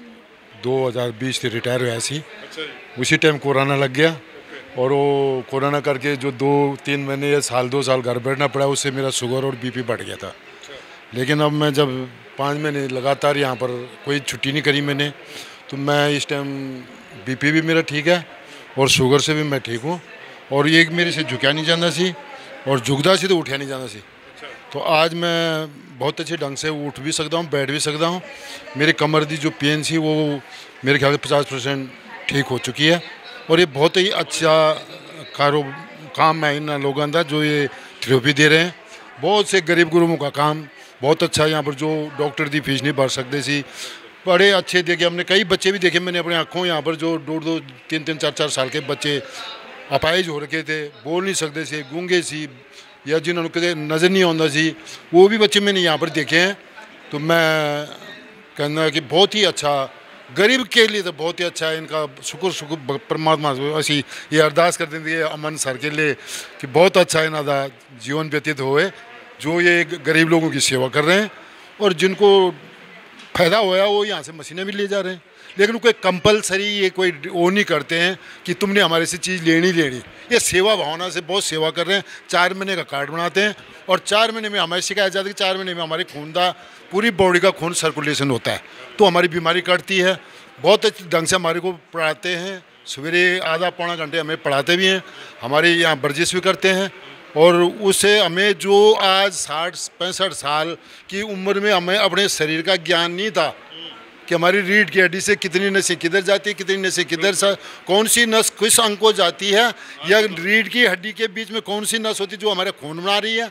दो हज़ार बीस से रिटायर होया सी। अच्छा जी। उसी टाइम कोरोना लग गया और वो कोरोना करके जो दो तीन महीने या साल दो साल घर बैठना पड़ा, उससे मेरा शुगर और बीपी बढ़ गया था। अच्छा। लेकिन अब मैं जब पाँच महीने लगातार यहाँ पर कोई छुट्टी नहीं करी मैंने, तो मैं इस टाइम बीपी भी मेरा ठीक है और शुगर से भी मैं ठीक हूँ। और ये मेरे से झुका नहीं जाता सी और झुकदा सी तो उठा नहीं जाता सी। तो आज मैं बहुत अच्छे ढंग से उठ भी सकता हूँ, बैठ भी सकता हूँ। मेरे कमर की जो पेन सी वो मेरे ख्याल से पचास परसेंट ठीक हो चुकी है। और ये बहुत ही अच्छा कारो काम है इन लोगों का जो ये थेरेपी दे रहे हैं। बहुत से गरीब गुरुओं का काम बहुत अच्छा है यहाँ पर, जो डॉक्टर की फीस नहीं भर सकते सी, बड़े अच्छे देखे। हमने कई बच्चे भी देखे मैंने अपनी आँखों यहाँ पर, जो दो दो तीन तीन चार चार साल के बच्चे अपाहिज हो रखे थे, बोल नहीं सकते थे, गूंगे सी या जिन्होंने कदे नज़र नहीं आता सी, वो भी बच्चे मैंने यहाँ पर देखे हैं। तो मैं कहना कि बहुत ही अच्छा, गरीब के लिए तो बहुत ही अच्छा है। इनका शुक्र शुक्र परमात्मा असी ये अरदास कर देंगे अमन सर के लिए कि बहुत अच्छा इन्हों का जीवन व्यतीत होए, जो ये गरीब लोगों की सेवा कर रहे हैं। और जिनको फ़ायदा होया वो यहाँ से मशीनें भी ले जा रहे हैं, लेकिन कोई कंपलसरी ये कोई वो नहीं करते हैं कि तुमने हमारे से चीज़ लेनी लेनी। ये सेवा भावना से बहुत सेवा कर रहे हैं। चार महीने का कार्ड बनाते हैं और चार महीने में हमारी शिकायत जाती है कि चार महीने में हमारे खून का पूरी बॉडी का खून सर्कुलेशन होता है, तो हमारी बीमारी कटती है। बहुत अच्छे ढंग से हमारे को पढ़ाते हैं, सवेरे आधा पौना घंटे हमें पढ़ाते भी हैं, हमारे यहाँ वर्जिश भी करते हैं। और उससे हमें जो आज साठ पैंसठ साल की उम्र में हमें अपने शरीर का ज्ञान नहीं था कि हमारी रीढ़ की हड्डी से कितनी नसें किधर जाती है, कितनी नसें किधर सा, कौन सी नस किस अंग को जाती है, या रीढ़ की हड्डी के बीच में कौन सी नस होती है जो हमारे खून बना रही है,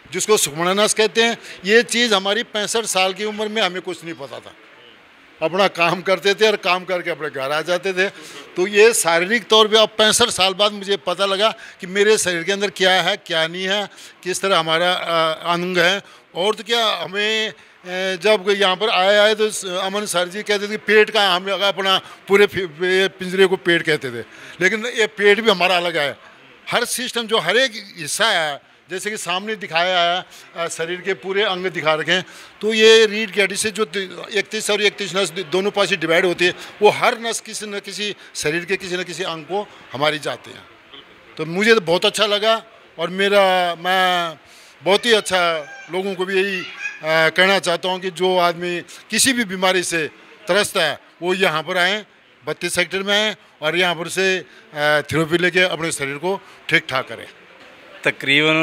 जिसको सुखमणा नस कहते हैं। ये चीज़ हमारी पैंसठ साल की उम्र में हमें कुछ नहीं पता था, अपना काम करते थे और काम करके अपने घर आ जाते थे। तो ये शारीरिक तौर पे अब पैंसठ साल बाद मुझे पता लगा कि मेरे शरीर के अंदर क्या है क्या नहीं है, किस तरह हमारा अंग है। और तो क्या, हमें जब यहाँ पर आए आए तो अमन सर जी कहते थे कि पेट का, हम अपना पूरे पिंजरे को पेट कहते थे, लेकिन ये पेट भी हमारा अलग है। हर सिस्टम जो हर एक हिस्सा है, जैसे कि सामने दिखाया है शरीर के पूरे अंग दिखा रखे हैं, तो ये रीढ़ की हड्डी से जो इकतीस और इकतीस नस दोनों पास ही डिवाइड होती है, वो हर नस किसी न किसी शरीर के किसी न किसी अंग को हमारी जाते हैं। तो मुझे तो बहुत अच्छा लगा और मेरा मैं बहुत ही अच्छा लोगों को भी यही आ, कहना चाहता हूँ कि जो आदमी किसी भी बीमारी से त्रस्त है वो यहाँ पर आएँ, बत्तीस सेक्टर में आएँ और यहाँ पर से थेरेपी लेके अपने शरीर को ठीक ठाक करें। तकरीबन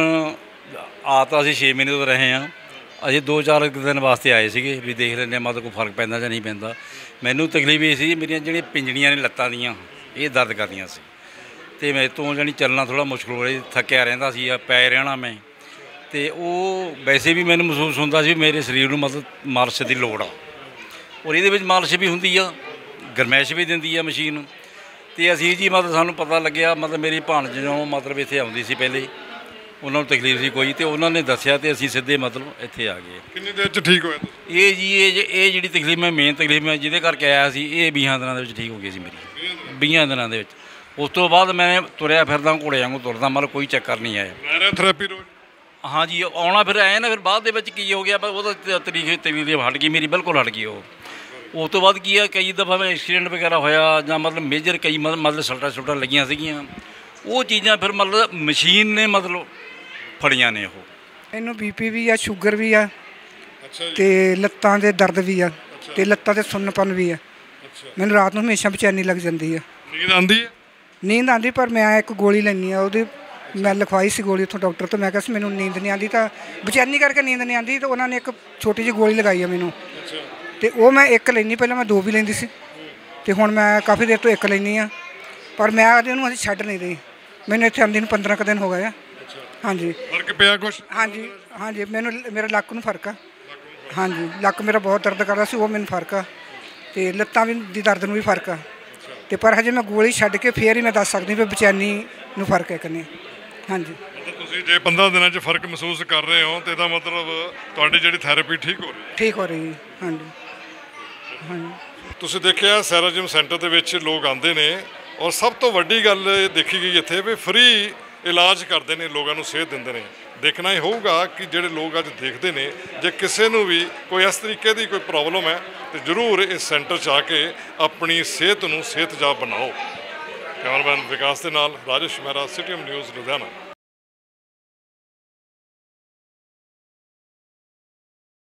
आ तो असीं छे महीने तो रहे हैं, असीं दो चार दिन वास्ते आए ਸੀਗੇ ਵੀ ਦੇਖ ਲੈਂਦੇ मतलब ਕੋਈ ਫਰਕ ਪੈਂਦਾ ਜਾਂ ਨਹੀਂ ਪੈਂਦਾ। ਮੈਨੂੰ ਤਕਲੀਫ ਇਹ ਸੀ ਮੇਰੀਆਂ ਜਿਹੜੀਆਂ ਪਿੰਜੜੀਆਂ ਨੇ ਲੱਤਾਂ ਦੀਆਂ ਇਹ ਦਰਦ ਕਰਦੀਆਂ ਸੀ ਤੇ ਮੇਰੇ ਤੋਂ ਜਾਣੀ ਚੱਲਣਾ ਥੋੜਾ ਮੁਸ਼ਕਲ ਹੋ ਰਿਹਾ, ਥੱਕਿਆ ਰਹਿੰਦਾ ਸੀ, ਪੈ ਰਹਿਣਾ ਮੈਂ। ਤੇ ਉਹ ਵੈਸੇ ਵੀ ਮੈਨੂੰ ਮਹਿਸੂਸ ਹੁੰਦਾ ਸੀ ਮੇਰੇ ਸਰੀਰ ਨੂੰ ਮਤਲਬ ਮਾਲਿਸ਼ ਦੀ ਲੋੜ ਆ, ਔਰ ਇਹਦੇ ਵਿੱਚ ਮਾਲਿਸ਼ ਵੀ ਹੁੰਦੀ ਆ, ਗਰਮੈਸ਼ ਵੀ ਦਿੰਦੀ ਆ ਮਸ਼ੀਨ। ਤੇ ਅਸੀਂ ਜੀ ਮਤਲਬ ਸਾਨੂੰ ਪਤਾ ਲੱਗਿਆ, ਮਤਲਬ ਮੇਰੀ ਭਾਣਜ ਨੂੰ ਮਤਲਬ ਇੱਥੇ ਆਉਂਦੀ ਸੀ ਪਹਿਲੇ, ਉਹਨਾਂ ਨੂੰ ਤਕਲੀਫ ਸੀ ਕੋਈ, ਤੇ ਉਹਨਾਂ ਨੇ ਦੱਸਿਆ ਤੇ ਅਸੀਂ ਸਿੱਧੇ ਮਤਲਬ ਇੱਥੇ ਆ ਗਏ। ਕਿੰਨੀ ਦੇਰ 'ਚ ਠੀਕ ਹੋਇਆ? ਇਹ ਜੀ ਇਹ ਇਹ ਜਿਹੜੀ ਤਕਲੀਫ ਮੈਂ ਮੇਨ ਤਕਲੀਫ ਮੈਂ ਜਿਹਦੇ ਕਰਕੇ ਆਇਆ ਸੀ, ਇਹ ਵੀਹਾਂ ਦਿਨਾਂ ਦੇ ਵਿੱਚ ਠੀਕ ਹੋ ਗਈ ਸੀ ਮੇਰੀ, ਵੀਹਾਂ ਦਿਨਾਂ ਦੇ ਵਿੱਚ। ਉਸ ਤੋਂ ਬਾਅਦ ਮੈਂ ਤੁਰਿਆ ਫਿਰਦਾ, ਘੋੜੇ ਵਾਂਗੂ ਤੁਰਦਾ, ਮਤਲਬ ਕੋਈ ਚੱਕਰ ਨਹੀਂ ਆਇਆ। ਥੈਰੇਪੀ ਰੋਜ਼? ਹਾਂ ਜੀ, ਆਉਣਾ ਫਿਰ ਆਏ ਨਾ, ਫਿਰ ਬਾਅਦ ਦੇ ਵਿੱਚ ਕੀ ਹੋ ਗਿਆ, ਉਹਦਾ ਤਰੀਕੇ ਤਵੀਲ ਹਟ ਗਈ ਮੇਰੀ, ਬਿਲਕੁਲ ਹਟ ਗਈ ਉਹ। ਉਸ ਤੋਂ ਬਾਅਦ ਕੀ ਆ, ਕਈ ਦਫਾ ਮੈਂ ਐਕਸੀਡੈਂਟ ਵਗੈਰਾ ਹੋਇਆ ਜਾਂ ਮਤਲਬ ਮੇਜਰ ਕਈ ਮਤਲਬ ਸੱਟਾਂ ਸੁੱਟਾਂ ਲੱਗੀਆਂ ਸੀਗੀਆਂ, ਉਹ ਚੀਜ਼ਾਂ ਫਿਰ ਮਤਲਬ ਮਸ਼ੀਨ ਨੇ ਮਤਲਬ ਫੜੀਆਂ ਨੇ। ਉਹ ਮੈਨੂੰ ਬੀਪੀ ਵੀ ਆ, ਸ਼ੂਗਰ ਵੀ ਆ, ਤੇ ਲੱਤਾਂ ਦੇ ਦਰਦ ਵੀ ਆ, ਤੇ ਲੱਤਾਂ 'ਤੇ ਸੁੰਨਪਨ ਵੀ ਆ। ਮੈਨੂੰ ਰਾਤ ਨੂੰ ਹਮੇਸ਼ਾ ਬੇਚੈਨੀ ਲੱਗ ਜਾਂਦੀ ਆ। ਨੀਂਦ ਆਉਂਦੀ ਹੈ? ਨੀਂਦ ਆਉਂਦੀ, ਪਰ ਮੈਂ ਇੱਕ ਗੋਲੀ ਲੈਂਦੀ ਆ, ਉਹਦੀ ਮੈਂ ਲਿਖਵਾਈ ਸੀ ਗੋਲੀ ਉੱਥੋਂ ਡਾਕਟਰ ਤੋਂ। ਮੈਂ ਕਿਹਾ ਸੀ ਮੈਨੂੰ ਨੀਂਦ ਨਹੀਂ ਆਉਂਦੀ, ਤਾਂ ਬੇਚੈਨੀ ਕਰਕੇ ਨੀਂਦ ਨਹੀਂ ਆਉਂਦੀ, ਤਾਂ ਉਹਨਾਂ ਨੇ ਇੱਕ ਛੋਟੀ ਜਿਹੀ ਗੋਲੀ ਲਗਾਈ ਆ ਮੈਨੂੰ, ਤੇ ਉਹ ਮੈਂ ਇੱਕ ਲੈਂਦੀ, ਪਹਿਲਾਂ ਮੈਂ ਦੋ ਵੀ ਲੈਂਦੀ ਸੀ, ਤੇ ਹੁਣ ਮੈਂ ਕਾਫੀ ਦੇਰ ਤੋਂ ਇੱਕ ਲੈਂਦੀ ਆ। ਪਰ ਮੈਂ ਉਹਨੂੰ ਅਸੀਂ ਛੱਡ ਨਹੀਂ ਰਹੀ, ਮੈਨੂੰ ਇੱਥੇ ਆਉਂਦੀ ਨੂੰ ਪੰਦਰਾਂ ਕੁ ਦਿਨ ਹੋ ਗਏ ਆ। ਹਾਂਜੀ, ਫਰਕ ਪਿਆ ਕੁਛ? ਹਾਂਜੀ ਹਾਂਜੀ, ਮੈਨੂੰ ਮੇਰੇ ਲੱਕ ਨੂੰ ਫਰਕ ਆ। ਹਾਂਜੀ, ਲੱਕ ਮੇਰਾ ਬਹੁਤ ਦਰਦ ਕਰਦਾ ਸੀ, ਉਹ ਮੈਨੂੰ ਫਰਕ ਆ, ਤੇ ਲੱਤਾਂ ਵੀ ਦੀ ਦਰਦ ਨੂੰ ਵੀ ਫਰਕ ਆ। ਤੇ ਪਰ ਹਜੇ ਮੈਂ ਗੋਲੀ ਛੱਡ ਕੇ ਫੇਰ ਹੀ ਮੈਂ ਦੱਸ ਸਕਦੀ ਵੀ ਬੇਚੈਨੀ ਨੂੰ ਫਰਕ ਹੈ ਕਿ ਨਹੀਂ। ਹਾਂਜੀ, ਤੁਸੀਂ ਜੇ ਪੰਦਰਾਂ ਦਿਨਾਂ 'ਚ ਫਰਕ ਮਹਿਸੂਸ ਕਰ ਰਹੇ ਹੋ, ਤੇ ਇਹਦਾ ਮਤਲਬ ਤੁਹਾਡੀ ਜਿਹੜੀ ਥੈਰੇਪੀ ਠੀਕ ਹੋ ਰਹੀ? ਠੀਕ ਹੋ ਰਹੀ। ਹਾਂਜੀ ਹਾਂਜੀ, ਤੁਸੀਂ ਦੇਖਿਆ ਸੈਰਾ ਜਿਮ ਸੈਂਟਰ ਦੇ ਵਿੱਚ ਲੋਕ ਆਉਂਦੇ ਨੇ, ਔਰ ਸਭ ਤੋਂ ਵੱਡੀ ਗੱਲ ਇਹ ਦੇਖੀ ਗਈ ਇੱਥੇ ਵੀ ਫ੍ਰੀ ਇਲਾਜ ਕਰਦੇ ਨੇ, ਲੋਕਾਂ ਨੂੰ ਸਿਹਤ ਦਿੰਦੇ ਨੇ। ਦੇਖਣਾ ਹੀ ਹੋਊਗਾ ਕਿ ਜਿਹੜੇ ਲੋਕ ਅੱਜ ਦੇਖਦੇ ਨੇ, ਜੇ ਕਿਸੇ ਨੂੰ ਵੀ ਕੋਈ ਇਸ ਤਰੀਕੇ ਦੀ ਕੋਈ ਪ੍ਰੋਬਲਮ ਹੈ ਤਾਂ ਜ਼ਰੂਰ ਇਸ ਸੈਂਟਰ 'ਚ ਆ ਕੇ ਆਪਣੀ ਸਿਹਤ ਨੂੰ ਸਿਹਤਯਾਬ ਬਣਾਓ। ਕੈਮਰਾਮੈਨ ਵਿਕਾਸ ਦੇ ਨਾਲ ਰਾਜੇਸ਼ ਮਹਿਰਾ, ਸਿਟੀ ਨਿਊਜ਼ ਲੁਧਿਆਣਾ।